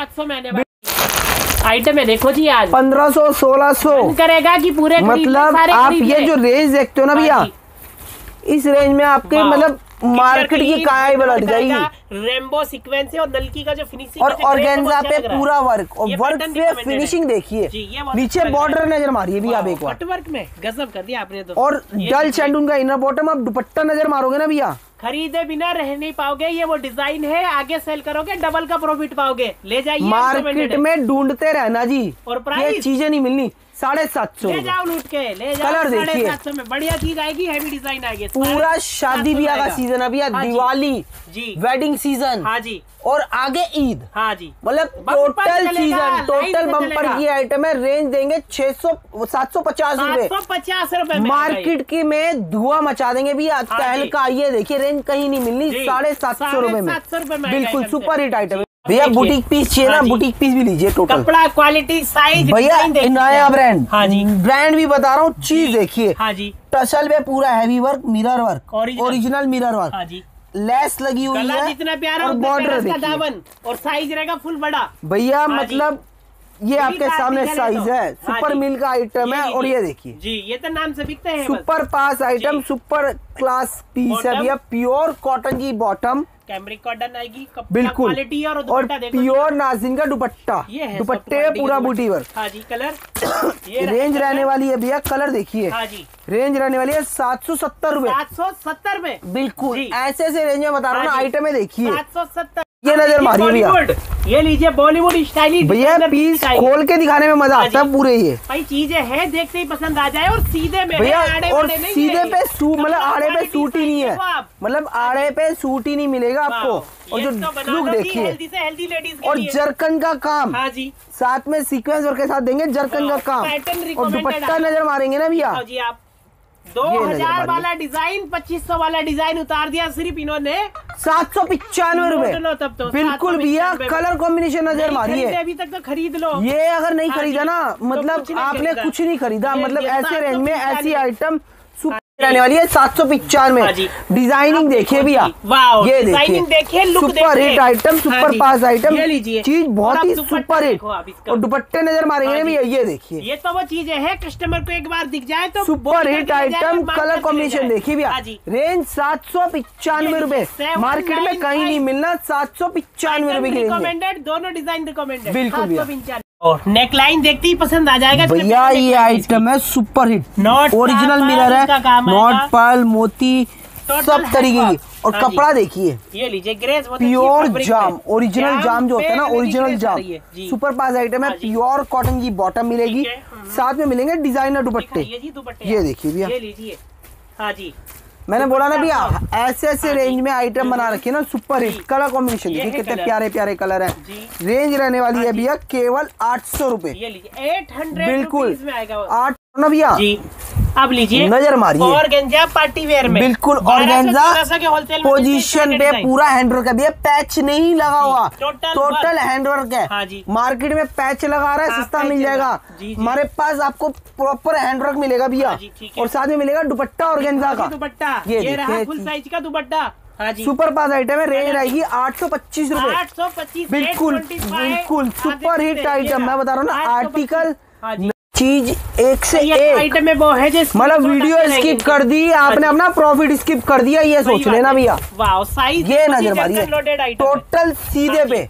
आइटम है। देखो जी, आज पंद्रह सौ सोलह सौ करेगा कि पूरे, मतलब आप ये जो रेंज देखते हो ना भैया, इस रेंज में आपके मतलब मार्केट की काया पलट जाएगी। रेनबो सीक्वेंस है, और नलकी का जो फिनिशिंग, और ऑर्गेन्जा पे पूरा वर्क, और वर्क पे फिनिशिंग देखिए, नीचे बॉर्डर नजर मारिए भी आप एक बार, वर्क में गजब कर दिया आपने तो। और डल शेंटून का इनर बॉटम, आप दुपट्टा नजर मारोगे ना भैया, खरीदे बिना रह नहीं पाओगे। ये वो डिजाइन है, आगे सेल करोगे डबल का प्रॉफिट पाओगे। ले जाइए, मार्केट में ढूंढते रहना जी, और प्राइस ये चीजें नहीं मिलनी। साढ़े सात सौ ले जाओ, लूट के ले जाओ। कलर देखिए, सात सौ में बढ़िया चीज आएगी, हैवी डिजाइन आएगी। पूरा शादी ब्याह का सीजन अभी, दिवाली जी, वेडिंग सीजन, हाँ जी, और आगे ईद, हाँ जी, मतलब टोटल सीजन, टोटल बम्पर की आइटम है। रेंज देंगे छह सौ सात सौ पचास रूपए, पचास रूपए मार्केट की में धुआं मचा देंगे भैया। तहल का ये देखिए, रेंज कहीं नहीं मिलनी, साढ़े सात सौ रूपये में, बिल्कुल सुपर हिट आइटम है भैया। बुटीक पीस चाहिए ना, बुटीक पीस भी लीजिए, टोटल कपड़ा क्वालिटी साइज भैया, नया ब्रांड, हाँ जी, ब्रांड भी बता रहा हूँ, चीज देखिए, हाँ जी, टसल में पूरा heavy work, mirror work, original mirror work, हाँ जी, लेस लगी हुई है, जितना प्यारा, और बॉर्डर का दामन, और साइज रहेगा फुल बड़ा भैया। मतलब ये आपके सामने साइज है, सुपर मिल का आइटम है। और ये देखिए जी, ये तो नाम से बिकते हैं। Super pass item, super class piece है भैया। प्योर कॉटन की बॉटम, कैमरिक कॉटन आएगी बिल्कुल, क्वालिटी। और, और प्योर नाज़िन का दुपट्टा, दुपट्टे पूरा बूटी वर्क। हाँ जी, कलर ये रेंज रहने वाली है भैया। कलर देखिए, हाँ जी, रेंज रहने वाली है सात सौ सत्तर रूपए। सात सौ सत्तर में बिल्कुल ऐसे ऐसे रेंज में बता रहा हूँ ना। आइटम है देखिए, सात सौ सत्तर। ये नजर मारिए भैया, ये लीजिए बॉलीवुड स्टाइलिश भैया। पीस खोल के दिखाने में मजा आता है पूरे। ये भाई चीजें हैं देखते ही पसंद आ जाए। और सीधे में भैया, और सीधे पे सूट, मतलब आड़े पे सूट ही नहीं है, मतलब आड़े पे सूट ही नहीं मिलेगा आपको। और जो लुक देखिए, और जरकन का काम, हाँ जी, साथ में सीक्वेंस वर्क के साथ देंगे जरकन का काम। और दुपट्टा नजर मारेंगे ना भैया, आप दो हजार वाला डिजाइन पच्चीस सौ वाला डिजाइन उतार दिया सिर्फ इन्होंने सात सौ पिचानवे रूपए। तो बिल्कुल भैया, कलर कॉम्बिनेशन नजर मारिए। अभी तक तो खरीद लो। ये अगर नहीं खरीदा ना, मतलब आपने कुछ नहीं खरीदा। मतलब ऐसे रेंज में ऐसी आइटम सुपर रहने वाली है। सात सौ पिचानवे। डिजाइनिंग देखिए भैया, ये देखिए, super hit item, super pass item, चीज बहुत ही सुपर हिट। और दुपट्टे नजर मारेंगे भैया, ये देखिए, ये तो वो चीजें हैं कस्टमर को एक बार दिख जाए तो super hit item. Colour combination देखिए भैया, रेंज सात सौ पिचानवे रूपए। मार्केट में कहीं नहीं मिलना। सात सौ पिचानवे रूपए की रिकमेंडेड, दोनों डिजाइन रिकमेंडेड। बिल्कुल भैया, और नेक लाइन देखते ही पसंद आ जाएगा भैया। ये आइटम है सुपर हिट, ओरिजिनल मिरर है, नॉट पर्ल मोती सब तरीके की। और कपड़ा देखिए, ये लीजिए grace, pure jam, original jam जो होता है ना, original jam. Super pass item है, प्योर कॉटन की बॉटम मिलेगी, साथ में मिलेंगे डिजाइनर दुपट्टे। ये देखिए भैया, ये लीजिए, हाँ जी, मैंने बोला ना भैया, ऐसे ऐसे रेंज में आइटम बना रखे ना सुपर हिट। कलर कॉम्बिनेशन देखिए कितने प्यारे प्यारे कलर हैं। रेंज रहने वाली है भैया केवल आठ सौ रूपए। एट हंड्रेड बिल्कुल आठ ना भैया। अब लीजिए, नजर मारिए, ऑर्गेन्जा पार्टी वेयर में बिल्कुल ऑर्गेन्जा पोजीशन पे पूरा हैंडवर्क है भैया। पैच नहीं लगा हुआ, टोटल हैंडवर्क है। मार्केट में पैच लगा रहा है, सस्ता मिल जाएगा। हमारे पास आपको प्रॉपर हैंडवर्क मिलेगा भैया। और साथ में मिलेगा दुपट्टा ऑर्गेन्जा का दुपट्टा। ये रहा फुल साइज का दुपट्टा, सुपर पास आइटम है। रेंज रहेगी आठ सौ पच्चीस रूपए। आठ सौ पच्चीस बिल्कुल बिल्कुल सुपर हिट आइटम। मैं बता रहा हूँ ना, आर्टिकल चीज एक से एक आइटम में वो है, मतलब वीडियो स्किप कर दी आपने, अपना प्रॉफिट स्किप कर दिया, ये सोच लेना भैया। वाह, साइज ये नजर मारिए, टोटल सीधे पे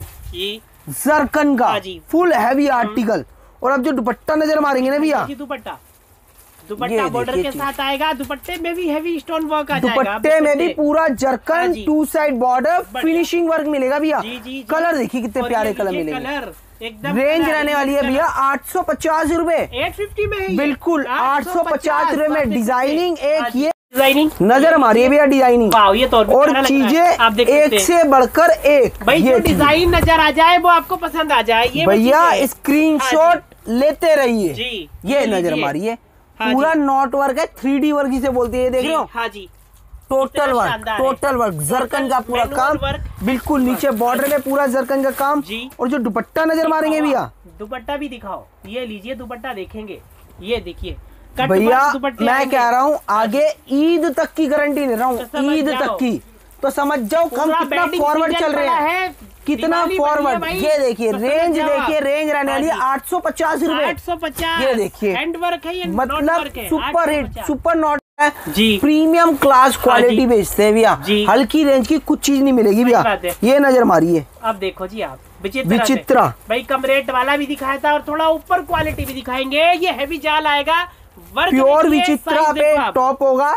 जरकन का फुल हैवी आर्टिकल। और अब जो दुपट्टा नजर मारेंगे ना भैया, दुपट्टा दुपट्टा बॉर्डर के साथ आएगा। दुपट्टे में भी हैवी स्टोन वर्क आ जाएगा। दुपट्टे में भी पूरा zircon two side border finishing work मिलेगा भैया। कलर देखिए कितने प्यारे कलर मिलेंगे। रेंज रहने वाली है भैया आठ सौ पचास रूपए। एट फिफ्टी में है, बिल्कुल आठ सौ पचास रूपए में। डिजाइनिंग एक ये डिजाइनिंग नजर मारिए भैया, डिजाइनिंग। ये तो और चीजें एक से बढ़कर एक। भाई जो डिजाइन नजर आ जाए वो आपको पसंद आ जाए, ये भैया स्क्रीनशॉट लेते रहिए जी। ये नजर मारिए, पूरा नॉट वर्क है, थ्री डी वर्क जिसे बोलते हैं, देख रहे हो। हाँ जी, total work, total work zircon का पूरा काम। बिल्कुल नीचे बॉर्डर में पूरा जरकन का काम। और जो दुपट्टा नजर मारेंगे भैया, दुपट्टा भी दिखाओ। ये लीजिए दुपट्टा देखेंगे, ये देखिए भैया। मैं कह रहा हूँ आगे ईद तक की गारंटी ले रहा हूँ, ईद तक की। तो समझ जाओ हम कितना फॉरवर्ड चल रहे हैं, कितना फॉरवर्ड। ये देखिए रेंज, देखिए रेंज रहने वाली आठ सौ पचास रूपए। आठ सौ पचास ये देखिए हैंडवर्क है, ये मतलब सुपर हिट, सुपर नॉट जी, प्रीमियम क्लास क्वालिटी बेचते हैं भैया। हल्की रेंज की कुछ चीज नहीं मिलेगी भैया। ये नजर मारिए, अब देखो जी आप विचित्रा। भाई कम रेट वाला भी दिखाया था और थोड़ा ऊपर क्वालिटी भी दिखाएंगे। ये हैवी जाल आएगा, प्योर विचित्रा पे टॉप होगा,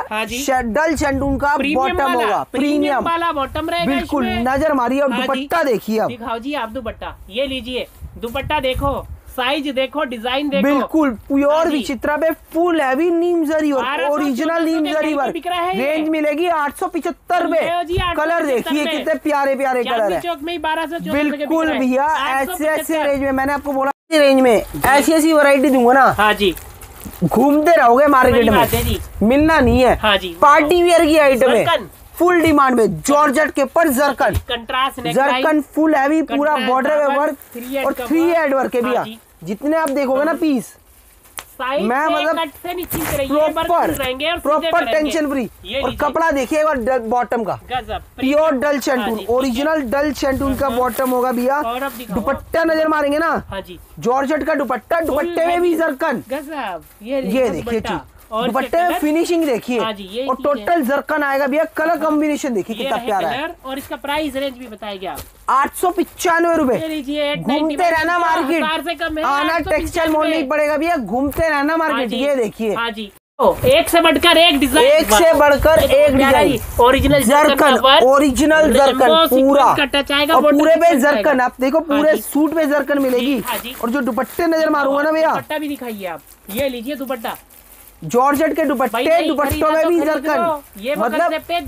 डल शंडून का बॉटम होगा, प्रीमियम वाला बॉटम रहेगा। बिल्कुल नजर मारिए। और दुपट्टा देखिए, अब दिखाओ जी आप दुपट्टा। ये लीजिए दुपट्टा देखो, साइज देखो, डिजाइन देखो। बिल्कुल प्योर विचित्रा पे फुल हैवी नीम जरी वर्क, ओरिजिनल नीम जरी वर्क। रेंज मिलेगी आठ सौ पिछहत्तर रूपए। कलर देखिए कितने प्यारे प्यारे कलर है। बिल्कुल भैया ऐसे ऐसे रेंज में, मैंने आपको बोला रेंज में ऐसी ऐसी वैरायटी दूंगा ना। हाँ जी, घूमते रहोगे मार्केट में, मिलना नहीं है। हाँ जी, पार्टी वेयर की आइटम है, फुल डिमांड में। जॉर्जेट के ऊपर जरकन, जरकन फुल हैवी, पूरा बॉर्डर में वर्क और थ्री हेड वर्क है भैया। जितने आप देखोगे ना पीस, मैं मतलब प्रॉपर प्रॉपर टेंशन फ्री। और कपड़ा देखिए एक बार बॉटम का, pure dull shantoon, original dull shantoon का बॉटम होगा भैया। दुपट्टा नजर मारेंगे ना, जॉर्जेट का दुपट्टा, दुपट्टे में भी जरकन, ये देखिए चीज, दुपट्टे में फिनिशिंग देखिए, और टोटल जरकन आएगा भैया। कलर कॉम्बिनेशन देखिए कितना प्यारा है। और इसका प्राइस रेंज भी बताएगा आठ सौ पिचानवे रूपए। घूमते रहना मार्केट, आना टेक्सटाइल मॉल नहीं पड़ेगा भैया, घूमते रहना मार्केट। ये देखिए एक से बढ़कर एक डिजाइन, एक से बढ़कर एक design, original zircon, original zircon पूरा, और पूरे पे जरकन। आप देखो पूरे सूट पे जरकन मिलेगी। और जो दुपट्टे नजर मारूंगा ना भैया, दुपट्टा भी दिखाइए आप, ये लीजिए दुपट्टा, जॉर्जेट के दुपट्टे, दुपट्टों में भी जरकन, ये मतलब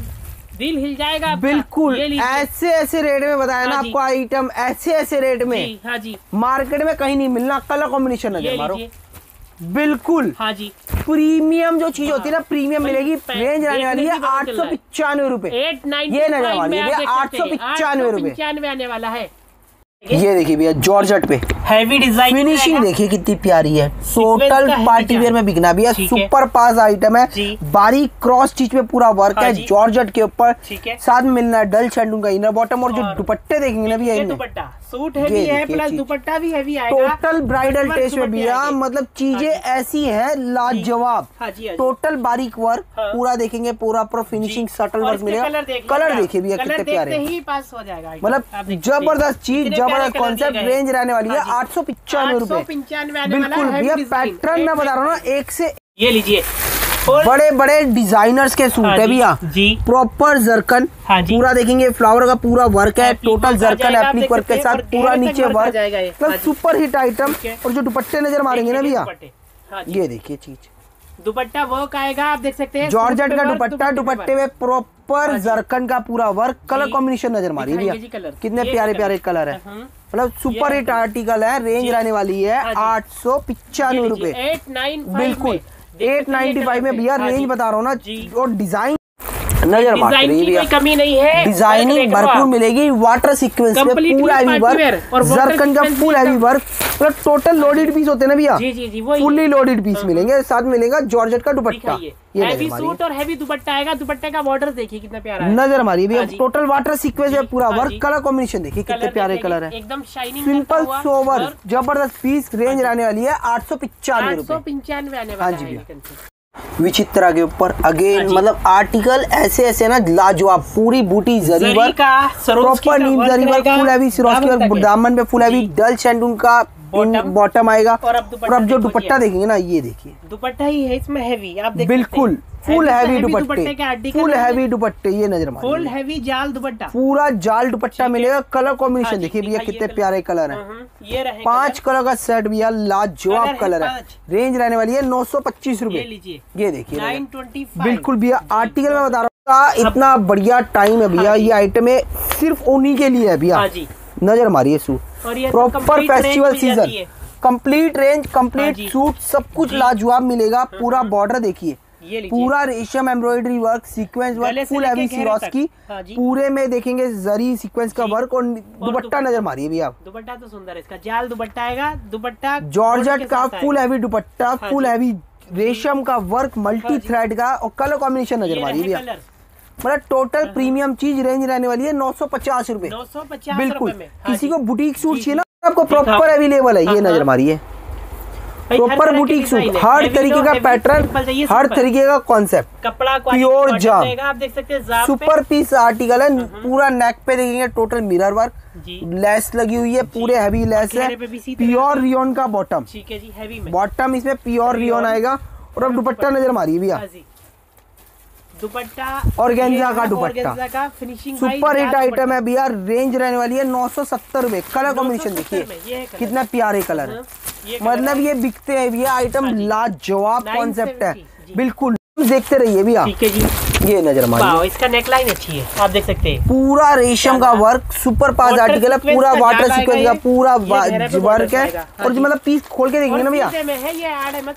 दिल हिल जाएगा। बिल्कुल ऐसे ऐसे रेट में बताया ना आपको आइटम, ऐसे ऐसे रेट में हाँ जी मार्केट में कहीं नहीं मिलना। कलर कॉम्बिनेशन नजर मारो, बिल्कुल हाँ जी। प्रीमियम जो चीज होती है ना, प्रीमियम मिलेगी। रेंज रहने वाली है आठ सौ पिचानवे रूपए, ये नजर वाली है आठ सौ पिचानवे रूपए आने वाला है। ये देखिए भैया जॉर्जेट पे हैवी डिजाइन, फिनिशिंग देखिए कितनी प्यारी है। टोटल पार्टी वेयर में बिकना भैया, सुपर पास आइटम है। बारीक क्रॉस स्टिच में पूरा वर्क है जॉर्जेट के ऊपर। साथ में मिलना है डल शेंटून का इनर बॉटम, और जो दुपट्टे देखेंगे ना भैया इनमें, सूट हैवी है प्लस दुपट्टा भी हैवी आएगा। टोटल ब्राइडल टेस्ट में भैया, मतलब चीजें ऐसी है लाजवाब। टोटल बारीक वर्क पूरा देखेंगे, पूरा पूरा फिनिशिंग सटल वर्क मिलेगा। कलर देखिए भैया कितने प्यारे, मतलब जबरदस्त चीज, जबरदस्त कॉन्सेप्ट। रेंज रहने वाली है आठ सौ पिचानवे रूपए, बिल्कुल भैया। पैटर्न मैं बता रहा हूँ ना, एक से ये लीजिए बड़े बड़े डिजाइनर्स के सूट है भैया, प्रॉपर जरकन पूरा देखेंगे, फ्लावर का पूरा वर्क है, टोटल जरकन एप्लिक वर्क के साथ पूरा नीचे वर्क, मतलब सुपर हिट आइटम। और जो दुपट्टे नजर मारेंगे ना भैया, ये देखिए चीज, दुपट्टा वर्क आएगा, आप देख सकते हैं जॉर्जेट का दुपट्टा, दुपट्टे में प्रॉपर जरकन का पूरा वर्क। कलर कॉम्बिनेशन नजर मारिए भैया, कितने प्यारे प्यारे कलर है, मतलब सुपर हिट आर्टिकल है। रेंज रहने वाली है आठ सौ पिचानवे रूपए, बिल्कुल एट नाइन्टी फाइव में भैया। रेंज बता रहा हूँ ना, और डिजाइन नजर डिजाइन की कोई कमी नहीं है, डिजाइनिंग भरपूर मिलेगी। वाटर सीक्वेंस में पूरा हैवी वर्क, जरकन का फुल हैवी वर्क, मतलब टोटल लोडेड पीस होते हैं ना भैया, फुल्ली लोडेड पीस मिलेंगे। साथ मिलेगा जॉर्जेट का दुपट्टा, ये हैवी सूट और हैवी दुपट्टा आएगा। दुपट्टे का बॉर्डर देखिए कितना प्यारा है, नजर हमारी भैया। टोटल वाटर सीक्वेंस में पूरा वर्क, कलर कॉम्बिनेशन देखिए कितने प्यारे कलर है, एकदम शाइनिंग, सिंपल सोवर जबरदस्त पीस। रेंज रहने वाली है आठ सौ पिचानवे रूपए, पिंचानवे आने वाला है। विचित्रा के ऊपर अगेन, मतलब आर्टिकल ऐसे ऐसे ना लाजवाब, पूरी बूटी जरी वर्क, प्रॉपर नीम zari work, full heavy Swarovski work, दामन पे फुल हैवी डल शेंटून का बॉटम आएगा। और अब जो दुपट्टा देखेंगे ना, ये देखिए दुपट्टा ही है इसमें हैवी, आप देख बिल्कुल फुल हैवी दुपट्टे, फुल हैवी दुपट्टे, ये नजर मारिए, फुल हैवी जाल दुपट्टा, पूरा जाल दुपट्टा मिलेगा। कलर कॉम्बिनेशन देखिए भैया कितने प्यारे कलर है, ये रहे पांच कलर का सेट भैया, लाजवाब कलर है। रेंज रहने वाली है नौ सौ पच्चीस रूपए, ये देखिए बिल्कुल भैया। आर्टिकल में बता रहा हूँ, इतना बढ़िया टाइम है भैया, ये आइटम है सिर्फ उन्हीं के लिए है भैया। नजर मारिए suit, proper festival season, complete range, complete suit, सब कुछ लाजवाब मिलेगा। पूरा बॉर्डर देखिए, पूरा रेशम embroidery work, sequence work, full heavy Swarovski, पूरे में देखेंगे जरी सीक्वेंस का वर्क। और दुपट्टा नजर मारिए भैया, दुपट्टा तो सुंदर है, इसका जाल दुपट्टा आएगा, दुपट्टा जॉर्जेट का full heavy dupatta, full heavy रेशम का वर्क, मल्टी थ्रेड का, और कलर कॉम्बिनेशन नजर मारिए भैया, मतलब टोटल प्रीमियम चीज। रेंज रहने वाली है नौ सौ पचास रूपए, बिल्कुल। किसी को बुटीक सूट चाहिए ना, आपको प्रॉपर अवेलेबल है, ये नजर मारिए, प्रॉपर बुटीक सूट, हर तरीके का पैटर्न, हर तरीके का कॉन्सेप्ट, कपड़ा प्योर जाम, आप देख सकते हैं, सुपर पीस आर्टिकल है। पूरा नेक पे देखेंगे टोटल मिरर वर्क, लेस लगी हुई है, पूरे हैवी लेस है, प्योर रियोन का बॉटम, ठीक है जी, हैवी में बॉटम इसमें प्योर रियोन आएगा। और अब दुपट्टा नजर मारिए भैया, दुपट्टा ऑर्गेन्जा का दुपट्टा, सुपर हिट आइटम है भैया। रेंज रहने वाली है नौ सौ सत्तर रूपए। कलर कॉम्बिनेशन देखिए कितना प्यारे कलर है, मतलब ये बिकते हैं भैया आइटम, लाजवाब कॉन्सेप्ट है, बिल्कुल देखते रहिए भैया। ठीक है जी, ये नजर मारिए, इसका नेकलाइन अच्छी है, आप देख सकते हैं, पूरा रेशम का वर्क, सुपर पास आर्टिकल है, पूरा वाटर सीक्वेंस का पूरा वर्क है। और जो मतलब पीस खोल के देखेंगे ना भैया,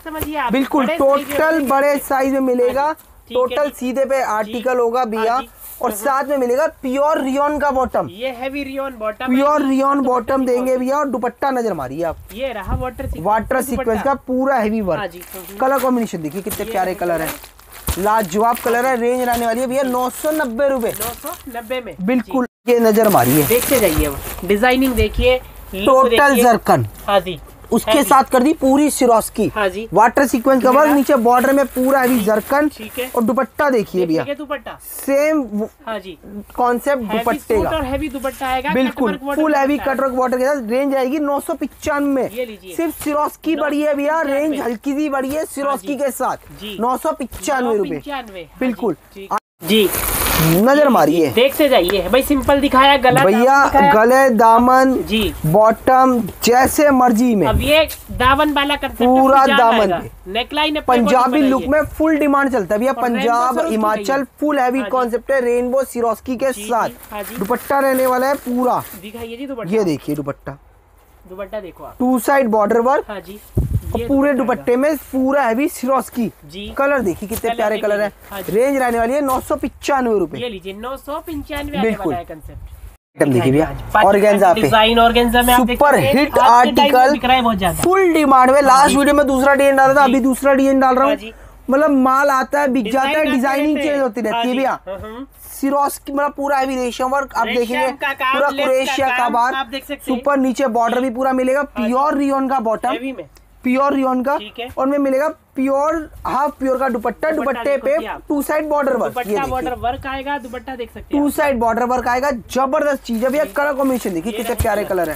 बिल्कुल टोटल बड़े साइज में मिलेगा, टोटल सीधे पे आर्टिकल होगा भैया। और साथ में मिलेगा प्योर रियोन का बॉटम। ये heavy rayon bottom, pure rayon bottom देंगे भैया। और दुपट्टा नजर मारिए आप, ये रहा वाटर वाटर सीक्वेंस का पूरा हैवी वर्क। कलर कॉम्बिनेशन देखिए कितने प्यारे कलर है, लाजवाब कलर है। रेंज रहने वाली है भैया नौ सौ नब्बे रूपए, नौ सौ नब्बे में बिल्कुल। ये नजर मारिए, देखते जाइए, डिजाइनिंग देखिए, टोटल जरकन। हाँ जी, उसके साथ कर दी पूरी सिरोस्की, हाँ जी, वाटर सीक्वेंस का वर्क, नीचे बॉर्डर में पूरा हैवी जरकन। ठीक है। और दुपट्टा देखिए भैया, दुपट्टा सेम हाँ जी कॉन्सेप्ट दुपट्टे का, और हैवी दुपट्टा आएगा, बिल्कुल फुल हैवी कटवर्क बॉर्डर के साथ। रेंज आएगी नौ सौ पिचानवे में। ये लीजिए, सिर्फ सिरोस्की बड़ी है भैया, रेंज हल्की सी बड़ी है सिरोस्की के साथ, नौ सौ पिचानवे रूपए, बिल्कुल जी। नजर मारिए, देखते जाइए भाई, सिंपल दिखाया गला भैया, गले दामन जी, बॉटम जैसे मर्जी में। अब ये दामन वाला करते पूरा दामन नेकलाइन पंजाबी लुक में फुल डिमांड चलता है भैया। Punjab Himachal full heavy concept है, रेनबो सिरोस्की के साथ। दुपट्टा रहने वाला है पूरा, दिखाइए जी दुपट्टा, ये देखिए दुपट्टा, दुपट्टा देखो आप, टू साइड बॉर्डर वर्क। हाँ जी, और पूरे दुपट्टे में पूरा हैवी सिरोस्की जी। कलर देखिए कितने प्यारे कलर है। रेंज रहने वाली है नौ सौ पिचानवे रूपए, ये लीजिए नौ सौ पंचानवे, बिल्कुल। कंसेप्ट देखिए भैया, ऑर्गेन्जा पे डिजाइन, ऑर्गेन्जा में super hit article, full demand में। लास्ट वीडियो में दूसरा डिजाइन डाला था, अभी दूसरा डिजाइन डाल रहा हूँ। मतलब माल आता है, बिक जाता है, डिजाइनिंग चेंज होती रहती है भैया। सिरोस्की मतलब पूरा हैवी रेशम वर्क आप देखेंगे, पूरा क्रोएशिया का बार, सुपर नीचे बॉर्डर भी पूरा मिलेगा। प्योर रियोन का बॉटम, प्योर रियोन का, और में मिलेगा प्योर हाफ प्योर का दुपट्टा। दुपट्टे पे टू साइड बॉर्डर वर्क, दुपट्टा बॉर्डर वर्क आएगा, दुपट्टा देख सकते हैं, टू साइड बॉर्डर वर्क आएगा। जबरदस्त चीज है भैया। कलर कॉम्बिनेशन देखिए कितने प्यारे कलर है,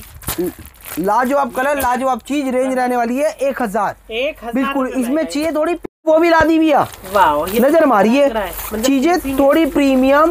लाजवाब कलर, लाजवाब चीज। रेंज रहने वाली है एक हजार, बिल्कुल। इसमें चाहिए थोड़ी वो भी ला दी भैया, नजर मारिए, चीजें थोड़ी प्रीमियम,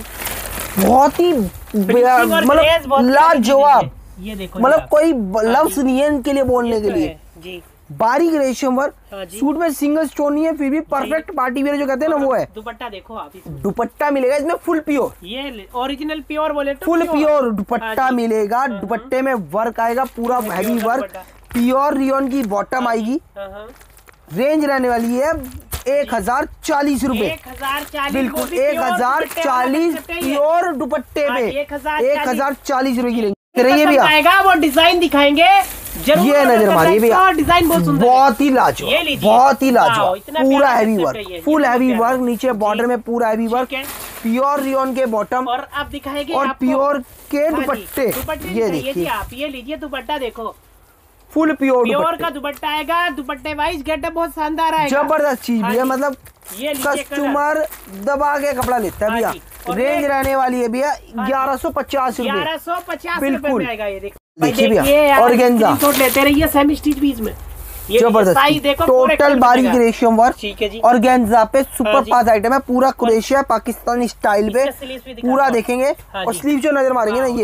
बहुत ही मतलब लाजवाब, ये देखो, मतलब कोई लफ्ज नहीं है इनके लिए बोलने के लिए जी। बारीक रेशम वर्क, सूट में सिंगल स्टोन नहीं है, फिर भी परफेक्ट पार्टी वेयर जो कहते हैं ना वो है। दुपट्टा देखो आप, दुपट्टा मिलेगा इसमें फुल प्योर, ये ओरिजिनल प्योर बोले तो फुल प्योर दुपट्टा मिलेगा। दुपट्टे में वर्क आएगा पूरा हैवी वर्क, प्योर रियोन की बॉटम आएगी। रेंज रहने वाली है एक हजार चालीस रूपए, बिल्कुल एक हजार चालीस प्योर दुपट्टे में, एक हजार चालीस रूपए की रेंज रही है भैया। वो डिजाइन दिखाएंगे, ये नजर मारिए भैया, डिजाइन बहुत ही लाजवाब, बहुत ही लाजवाब, पूरा heavy work, full heavy work, नीचे बॉर्डर में पूरा हैवी वर्क, प्योर रियोन के बॉटम, और अब दिखाएंगे और प्योर के दुपट्टे। ये देखिए आप, ये लीजिए दुपट्टा देखो, फुल प्योर प्योर का दुपट्टा आएगा। दुपट्टे वाइज गेटअप बहुत शानदार आएगा, जबरदस्त चीज भैया। मतलब कस्टमर दबा के कपड़ा लेता है भैया। रेंज रहने वाली है भैया ग्यारह सौ पचास रूपए, ग्यारह सौ पचास बिल्कुल। देखिए भैया, ऑर्गेन्जा लेते रहिए, सेमी स्टिच पीस में, जबरदस्त टोटल बारीक रेशम वर्क, ऑर्गेन्जा पे सुपर पास आइटम है, पूरा क्रोएशिया पाकिस्तानी स्टाइल पे पूरा देखेंगे। और स्लीव जो नजर मारेंगे ना, ये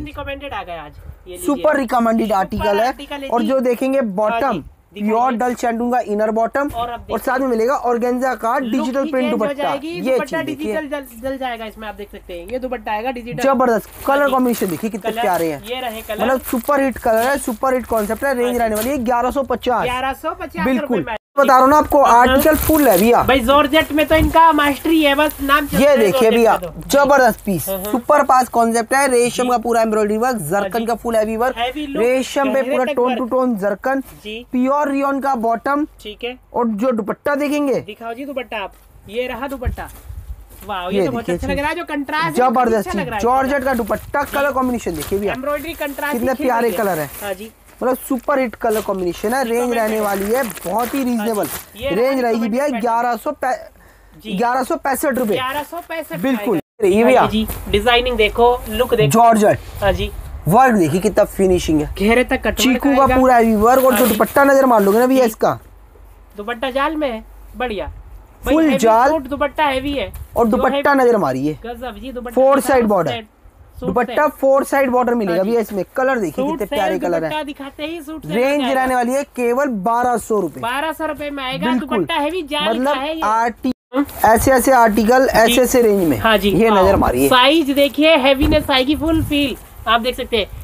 देखिए सुपर रिकमेंडेड आर्टिकल है। और जो देखेंगे बॉटम प्योर डल चैंडू का इनर बॉटम, और साथ में मिलेगा ऑर्गेन्जा का डिजिटल प्रिंट दुपट्टा। ये डिजिटल जल जाएगा इसमें, आप देख सकते हैं, ये दुपट्टा आएगा डिजिटल। जबरदस्त कलर कॉम्बिनेशन देखिए कितने प्यारे हैं, ये रहे कलर, मतलब सुपर हिट कलर है, सुपर हिट कॉन्सेप्ट है। रेंज रहने वाली है ग्यारह सौ पचास, ग्यारह सौ पचास, बिल्कुल बता रहा हूँ ना आपको, आर्टिकल फुल है भैया। भाई जॉर्जेट में तो इनका मास्टरी है, बस नाम ये देखिए भैया, जबरदस्त पीस, सुपर पास कॉन्सेप्ट है। रेशम का पूरा एम्ब्रॉयडरी वर्क, जरकन का फुल हैवी वर्क, रेशम पे पूरा tone to tone zircon, pure rayon का बॉटम, ठीक है। और जो दुपट्टा देखेंगे, दिखाओ जी दुपट्टा आप, ये रहा दुपट्टा, वाह ये तो बहुत अच्छा लग रहा है, जो कंट्रास्ट जबरदस्त जॉर्जेट का दुपट्टा। कलर कॉम्बिनेशन देखिए भैया, एम्ब्रॉयडरी कंट्रास्ट, कितने प्यारे कलर है, मतलब सुपर हिट कलर कॉम्बिनेशन है। रेंज रहने वाली है बहुत ही रीजनेबल, रेंज रहेगी भैया ग्यारह सौ ग्यारह सौ पैंसठ रूपए, ग्यारह सौ पैंसठ, बिल्कुल। ये भैया डिजाइनिंग देखो, लुक देखो, जॉर्जेट, हाँ जी, वर्क देखिए कितना फिनिशिंग है, घेरे तक कट, चीकू का पूरा हैवी वर्क। और जो दुपट्टा नजर मार लोगे ना भैया, इसका दुपट्टा जाल में है, बढ़िया फुल जाल दुपट्टा हैवी है। और दुपट्टा नजर मारिए, फोर साइड बॉर्डर दुपट्टा, फोर साइड बॉर्डर मिलेगा भैया इसमें। कलर देखिए कितने प्यारे कलर है, दिखाते ही सूट रेंज रहने वाली है केवल बारह सौ रूपए, बारह सौ रूपए में आएगा। दुपट्टा हैवी जाल, मतलब आर्टी ऐसे ऐसे आर्टिकल ऐसे ऐसे रेंज में, हाँ जी, ये नजर मारिए। साइज देखिए, हैवीनेस आएगी, फुल फील आप देख सकते हैं।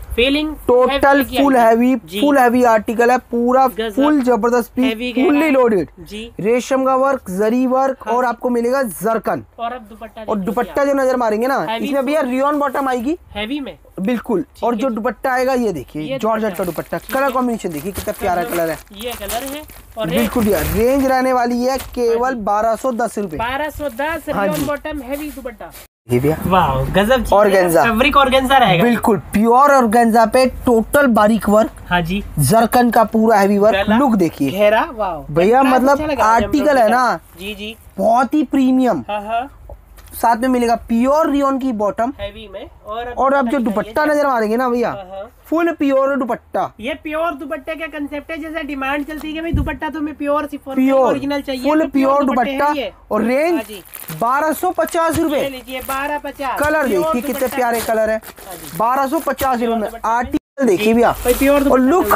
Feeling total full heavy, full heavy article है, पूरा फुल जबरदस्त पीस, फुल्ली लोडेड जी। रेशम का वर्क, जरी वर्क और आपको मिलेगा जरकन। और अब दुपट्टा, और दुपट्टा जो नजर मारेंगे ना इसमें भैया रियोन बॉटम आएगी हैवी में, बिल्कुल। और जो दुपट्टा आएगा ये देखिए जॉर्जेट का दुपट्टा, कलर कॉम्बिनेशन देखिए कितना प्यारा कलर है, ये कलर है। और बिल्कुल भैया रेंज रहने वाली है केवल बारह सौ दस रूपए, बारह सौ दस रियोन बॉटम हैवी दुपट्टा। ये भैया वाह गजब, ऑर्गेन्जा, फैब्रिक ऑर्गेन्जा रहेगा, बिल्कुल प्योर ऑर्गेन्जा पे टोटल बारीक वर्क। हाँ जी, जरकन का पूरा हैवी वर्क, लुक देखिए घेरा, वाह भैया, मतलब आर्टिकल है ना जी जी, बहुत ही प्रीमियम। हाँ हाँ। साथ में मिलेगा प्योर रियोन की बॉटम हैवी में। और और अब जो दुपट्टा नजर मारेंगे ना भैया फुल प्योर दुपट्टा, ये प्योर दुपट्टे का कंसेप्ट है। जैसे डिमांड चलती है भाई दुपट्टा तो हमें प्योर शिफॉन प्योर ओरिजिनल चाहिए, फुल तो प्योर दुपट्टा और रेंज बारह सौ पचास रूपए। लीजिए बारह पचास। कलर देखिए कितने प्यारे कलर है, बारह सौ पचास रूपए में। आर्टिकल देखिए भैया प्योर और लुक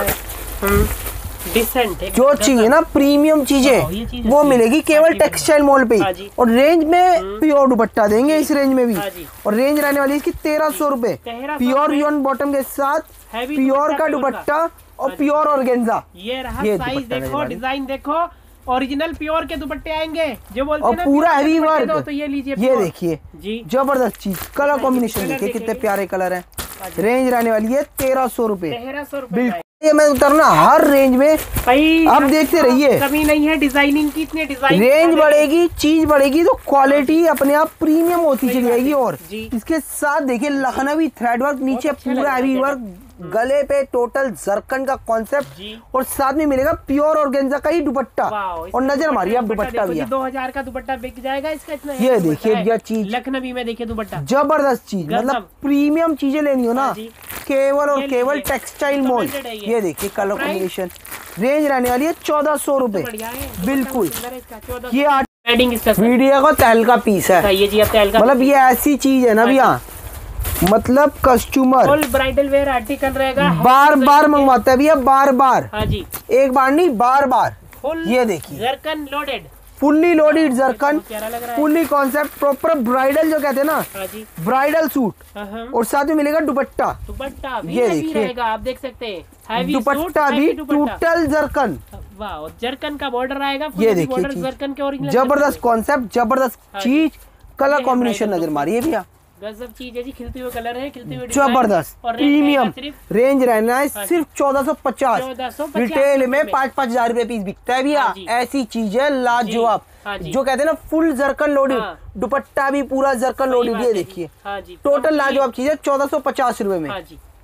डिसेंट है। जो चाहिए ना प्रीमियम चीजें वो मिलेगी केवल टेक्सटाइल मॉल पे ही। और रेंज में प्योर दुपट्टा देंगे इस रेंज में भी। और रेंज रहने वाली है इसकी तेरह सौ रूपए, प्योर रियोन बॉटम के साथ प्योर का दुपट्टा और प्योर ऑर्गेन्जा। ये रहा साइज देखो, डिजाइन देखो, ओरिजिनल प्योर के दुपट्टे आएंगे जो बोलते हैं, और पूरा हैवी वर्क। तो ये लीजिए, ये देखिए जी जबरदस्त चीज, कलर कॉम्बिनेशन देखिए कितने प्यारे कलर है। रेंज रहने वाली है तेरह सौ रूपए, तेरह सौ रूपए। बिल्कुल ये मैं उतरना हर रेंज में भाई, आप देखते रहिए, कमी नहीं है डिजाइनिंग की, इतने डिजाइन। रेंज बढ़ेगी, चीज बढ़ेगी तो क्वालिटी अपने आप प्रीमियम होती चली जाएगी। और इसके साथ देखिए लखनवी थ्रेड वर्क, नीचे पूरा हैवी वर्क, गले पे टोटल जरकन का कॉन्सेप्ट और साथ में मिलेगा प्योर ऑर्गेन्जा का ही दुपट्टा। और नजर मारिए आप दुपट्टा भी दो हजार का दुपट्टा बिक जाएगा इसका। इतना ये देखिए भैया चीज लखनवी में देखिए दुपट्टा जबरदस्त चीज, मतलब प्रीमियम चीजें लेनी हो ना केवल और केवल टेक्सटाइल मॉल। ये देखिए कलर कॉम्बिनेशन, रेंज रहने वाली है चौदह सौ रूपए, बिल्कुल। ये वीडियो का तेल का पीस है, मतलब ये ऐसी चीज है ना भैया, मतलब customer full bridal wear article रहेगा, बार बार मंगवाता है भैया, बार बार। हाँ जी, एक बार नहीं बार बार। ये देखिए zircon loaded, fully loaded zircon, fully concept proper bridal जो कहते हैं ना, ब्राइडल सूट। और साथ में मिलेगा दुपट्टा, दुपट्टा ये देखिए आप देख सकते हैं, दुपट्टा भी टोटल जरकन, वाह जरकन का बॉर्डर आएगा। ये देखिए जरकन के ओरिजिनल, जबरदस्त कॉन्सेप्ट, जबरदस्त चीज, कलर कॉम्बिनेशन नजर मारिए भैया, गजब चीज है जी, खिलते हुए कलर है, खिलते हुए जबरदस्त प्रीमियम। रेंज रहना है सिर्फ चौदह सौ पचास, रिटेल में पाँच पाँच हजार रूपए पीस बिकता है भैया। ऐसी चीज है लाजवाब, जो कहते हैं ना फुल जरकन लोडेड, दुपट्टा भी पूरा जरकन लोडेड। ये देखिए टोटल लाजवाब चीज है चौदह सौ पचास रूपए में।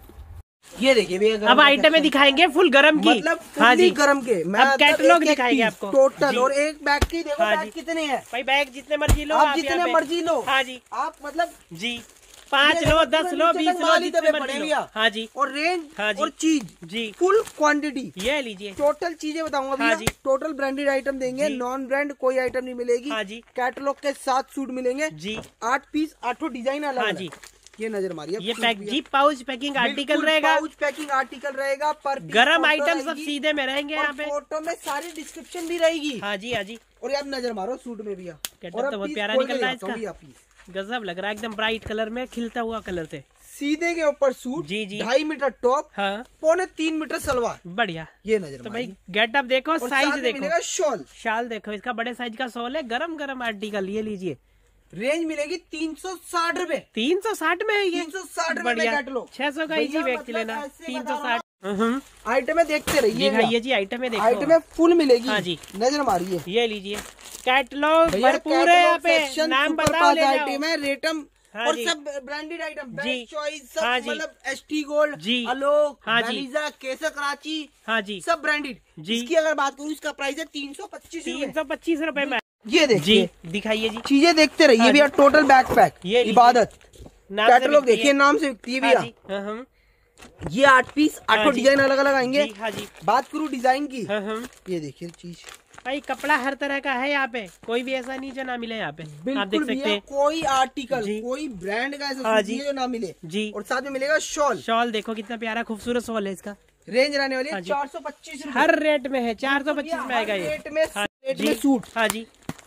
ये देखिए भैया अब आइटम में दिखाएंगे फुल गरम की, मतलब हाँ जी गरम के। मैं अब कैटलॉग दिखाएंगे आपको टोटल, और एक बैग की देखो बैग कितने हैं भाई, बैग जितने मर्जी लो आप, जितने मर्जी लो। हाँ जी, आप मतलब जी पाँच लो, दस लो, बीस लो, जितने मर्जी लो। हाँ जी, और रेंज हाँ जी, और चीज जी फुल क्वांटिटी। ये लीजिए टोटल चीजें बताऊंगा भैया। हाँ जी, टोटल ब्रांडेड आइटम देंगे, नॉन ब्रांड कोई आइटम नहीं मिलेगी। हाँ जी, कैटलॉग के साथ सूट मिलेंगे जी, आठ पीस आठों डिजाइन अलग। हाँ जी, ये नजर मारिए, ये पैक जी पाउच पैकिंग आर्टिकल रहेगा, पाउच पैकिंग आर्टिकल रहेगा, पर गरम आइटम सब सीधे में रहेंगे यहाँ पे। फोटो में सारी डिस्क्रिप्शन भी रहेगी। हाँ जी हाँ जी, और आप नजर मारो सूट में भैया, और बहुत प्यारा निकल रहा है इसका, गजब लग रहा है एकदम ब्राइट कलर में, खिलता हुआ कलर से। सीधे के ऊपर सूट, जी जी, ढाई मीटर टॉप, हाँ पौने तीन मीटर सलवार, बढ़िया। ये नजर तो भाई गेटअप देखो, साइज देखो, शॉल शाल देखो, इसका बड़े साइज का शॉल है, गरम गरम आर्टिकल। ये लीजिए, रेंज मिलेगी तीन सौ साठ रूपए, तीन सौ साठ में है ये, तीन सौ साठ बढ़िया। छह सौ का इजी बैग लेना, तीन सौ साठ। आइटम देखते रहिए, दिखाइए जी आइटम में, देखो आइटम फुल मिलेगी। हाँ जी, नजर मारिए, ये लीजिए कैटलॉग भरपूर है यहाँ पे, नाम बताओ, आइटम है, रेटम और सब ब्रांडेड आइटम, बेस्ट चॉइस सब, मतलब एसटी गोल्ड जी, आलोक, हाँ जी, केसर कराची, हाँ जी, सब ब्रांडेड जी। इसकी अगर बात करूँ इसका प्राइस है तीन सौ पच्चीस तीन सौ पच्चीस रूपए में। ये देखिए जी, दिखाइए जी, चीजें देखते रहिए भैया। टोटल बैक पैक, ये इबादत कैटलॉग देखिए, नाम से बिकती है भैया। ये आठ पीस आठों डिजाइन अलग अलग आएंगे। हाँ जी, बात करूँ डिजाइन की, ये देखिए चीज भाई, कपड़ा हर तरह का है यहाँ पे, कोई भी ऐसा नहीं जो ना मिले यहाँ पे। आप देख सकते हैं, कोई आर्टिकल कोई ब्रांड का ऐसा हाँ जो ना मिले जी। और साथ में मिलेगा शॉल, शॉल देखो कितना प्यारा खूबसूरत शॉल है इसका। रेंज रहने वाली है चार सौ पच्चीस, हर रेट में है, चार सौ पच्चीस में आएगा ये रेट में, रेट में सूट। हाँ जी,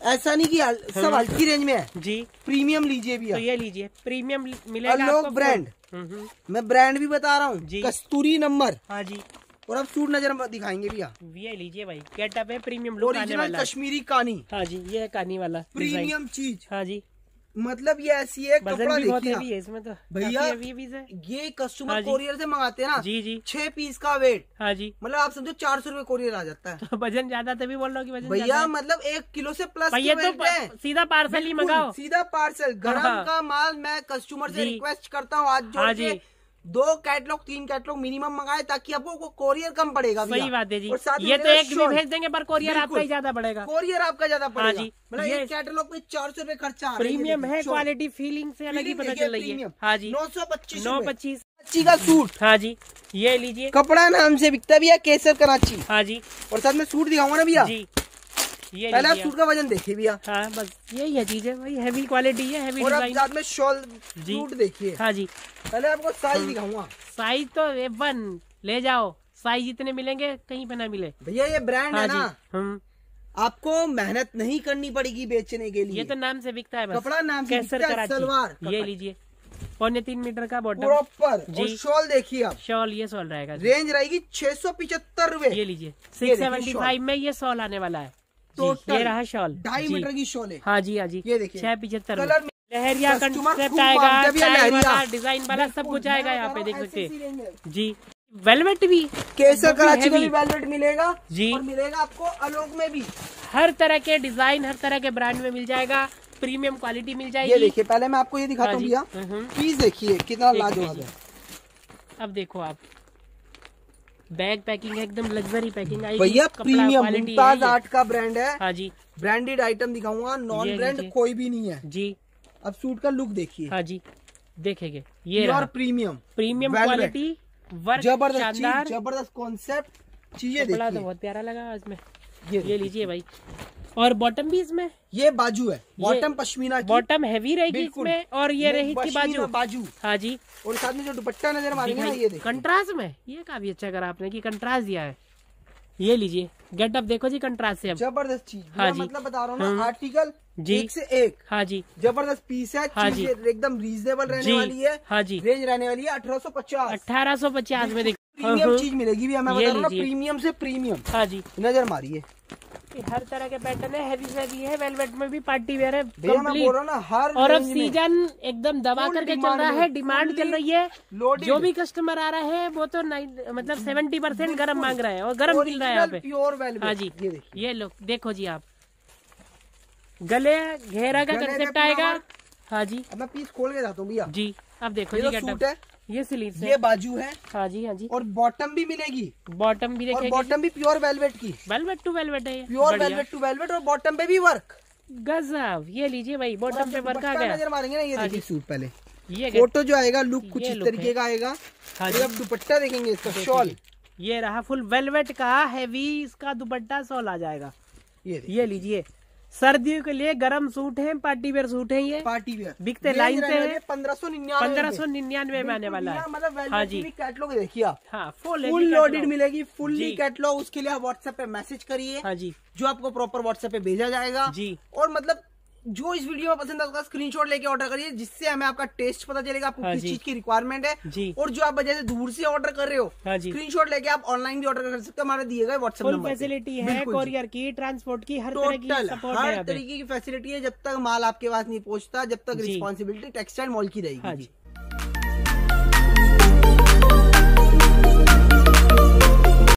ऐसा नहीं कि सब हल्की रेंज में है जी। प्रीमियम लीजिए भी, तो ये लीजिए प्रीमियम मिलेगा लोग ब्रांड, मैं ब्रांड भी बता रहा हूँ, कस्तूरी नंबर। हाँ जी। और अब सूट नजर दिखाएंगे भैया, ये लीजिए भाई, गेटअप है प्रीमियम लुक आने वाला है। कश्मीरी कानी। हाँ जी, ये है कानी वाला प्रीमियम चीज। हाँ जी, मतलब ये ऐसी है, कपड़ा देखिए है इसमें तो भैया, ये कस्टमर हाँ कोरियर से मंगाते हैं ना जी जी, छह पीस का वेट। हाँ जी, मतलब आप समझो चार सौ रूपये कोरियर आ जाता है। तो वजन ज्यादा तभी बोल रहा हूँ वजन भैया, मतलब एक किलो से प्लस भैया तो सीधा पार्सल ही मंगाओ, सीधा पार्सल गरम का माल। मैं कस्टमर से रिक्वेस्ट करता हूँ आज जोड़ के दो कैटलॉग तीन कैटलॉग मिनिमम मंगाए, ताकि आपको कोरियर कम पड़ेगा। सही बात है जी, ये तो एक भी भेज देंगे पर कोरियर आपका ही ज्यादा पड़ेगा। कोरियर आपका ज्यादा पड़ेगा। हाँ जी, मतलब एक कैटलॉग पे चार सौ रूपये खर्चा। प्रीमियम है, क्वालिटी फीलिंग से अलग ही पता चल रही है। हाँ जी, नौ सौ पच्चीस नौ पच्चीस कराची का सूट। हाँ जी, ये लीजिए, कपड़ा नाम से बिकता भैया केसर कराची। हाँ जी, और साथ में सूट दिखाऊंगा ना भैया जी। ये पहले आप सूट का वजन देखिए भैया। हाँ बस यही है चीज है भाई, हैवी क्वालिटी है, हैवी और आप साथ में शॉल सूट देखिए। हाँ जी, पहले आपको साइज दिखाऊंगा। साइज तो ए वन ले जाओ, साइज जितने मिलेंगे कहीं पे ना मिले भैया। ये ब्रांड हाँ है ना, आपको मेहनत नहीं करनी पड़ेगी बेचने के लिए। ये तो नाम से बिकता है बस, कपड़ा नाम से केसर कराची। सलवार ये लीजिए, पौने तीन मीटर का बॉटम प्रॉपर जी। शॉल देखिए आप, शॉल ये शॉल रहेगा, रेंज रहेगी छह सौ पिछहत्तर रूपए। ये लीजिए, सिक्स सेवेंटी फाइव में ये शॉल आने वाला है। तो ये रहा शॉल, ढाई मीटर की शॉल है। हाँ जी हाँ जी, ये देखिए छह पिछहत्तर कलर लहरिया कंसेप्ट आएगा, डिजाइन वाला सब कुछ आएगा यहाँ पे, देख सकते हैं जी। वेलवेट भी, केसर कराची में भी वेलवेट मिलेगा जी, और मिलेगा आपको अलोक में भी। हर तरह के डिजाइन, हर तरह के ब्रांड में मिल जाएगा, प्रीमियम क्वालिटी मिल जाएगी। ये देखिए, पहले मैं आपको ये दिखाता हूँ भैया, पीस देखिए कितना लाजवाब है। अब देखो आप, बैग पैकिंग है एकदम लग्जरी पैकिंग आएगी भैया, प्रीमियम मुमताज आर्ट का ब्रांड है। हाँ जी, ब्रांडेड आइटम दिखाऊंगा, नॉन ब्रांड कोई भी नहीं है जी। अब सूट का लुक देखिए। हाँ जी, देखेंगे ये और प्रीमियम प्रीमियम क्वालिटी, वर्क जबरदस्त, जबरदस्त कॉन्सेप्ट चीजें देखिए। तो बहुत प्यारा लगा इसमें, ये, ये लीजिए भाई। और बॉटम भी इसमें, ये बाजू है, बॉटम पश्मीना की, बॉटम हैवी रहेगी इसमें, और ये रही इसकी बाजू बाजू हाँ जी। और साथ में जो दुपट्टा नजर मारेंगे ना, ये देखिए कंट्रास्ट में, ये काफी अच्छा करा आपने कि कंट्रास्ट दिया है। ये लीजिए, गेटअप देखो जी कंट्रास्ट से। अब जबरदस्त चीज। हाँ जी, मतलब बता रहा हूँ ना, आर्टिकल जी एक से एक। हाँ जी, जबरदस्त पीस है। हाँ जी, एकदम रीजनेबल रहने वाली है। हाँ जी, रेंज रहने वाली है अठारह सौ पचास अठारह सौ पचास में। देखो प्रीमियम चीज मिलेगी भी, मैं बता रहा हूँ प्रीमियम से प्रीमियम। हाँ जी, नजर मारिए, हर तरह के पैटर्न है, हैवी से भी है, वेलवेट में भी, पार्टी वेयर है, मैं बोल रहा ना हर। और अब सीजन एकदम दबा करके चल रहा है, डिमांड चल रही है। जो भी कस्टमर आ रहा है वो तो मतलब सेवेंटी परसेंट गर्म मांग रहा है, और गर्म मिल रहा है यहाँ पे प्योर वेलवेट। हाँ जी, ये लो देखो जी आप, गले घेरा का कंसेप्ट आएगा। हाँ जी, अब मैं पीस खोल के जाता हूँ भैया जी। अब देखो जी, सूट है, ये स्लीव्स है, ये बाजू है। हाँ जी हाँ जी, और बॉटम भी मिलेगी, बॉटम भी देखेंगे, बॉटम भी प्योर वेलवेट की, वेलवेट टू वेलवेट है, प्योर वेलवेट टू वेलवेट, और बॉटम पे भी वर्क। गजब, ये लीजिए भाई, बॉटम पे वर्क आ गया। नजर मारेंगे ना, ये देखिए सूट पहले, ये फोटो जो आएगा लुक कुछ इस तरीके का आएगा। अब दुपट्टा देखेंगे इसका, शॉल ये रहा फुल वेलवेट का हैवी, इसका दुपट्टा शॉल आ जाएगा। ये ये लीजिए, सर्दियों के लिए गर्म सूट है, पार्टी वेयर सूट है, ये पार्टी वेयर बिकते लाइन से है, पंद्रह सौ निन्यानवे पंद्रह सौ निन्यानवे में आने वाला है। मतलब हाँ जी, कैटलॉग देखिए आप, हाँ फुल फुल लोडेड मिलेगी, फुल्ली कैटलॉग। उसके लिए आप व्हाट्सएप पे मैसेज करिए। हाँ जी, जो आपको प्रॉपर व्हाट्सएप पे भेजा जाएगा जी। और मतलब जो इस वीडियो में पसंद आता है स्क्रीनशॉट लेके ऑर्डर करिए, जिससे हमें आपका टेस्ट पता चलेगा, आपको हाँ किस चीज की रिक्वायरमेंट है जी। और जो आप वजह से दूर से ऑर्डर कर रहे हो, हाँ स्क्रीनशॉट लेके आप ऑनलाइन भी ऑर्डर कर सकते हो, हमारे दिए गए व्हाट्सएप नंबर। फैसिलिटी है, कोरियर की, ट्रांसपोर्ट की, हर तरह की सपोर्ट है, हर तरीके की फैसिलिटी है। जब तक माल आपके पास नहीं पहुंचता, जब तक रिस्पॉन्सिबिलिटी टेक्सटाइल मॉल की रहेगी।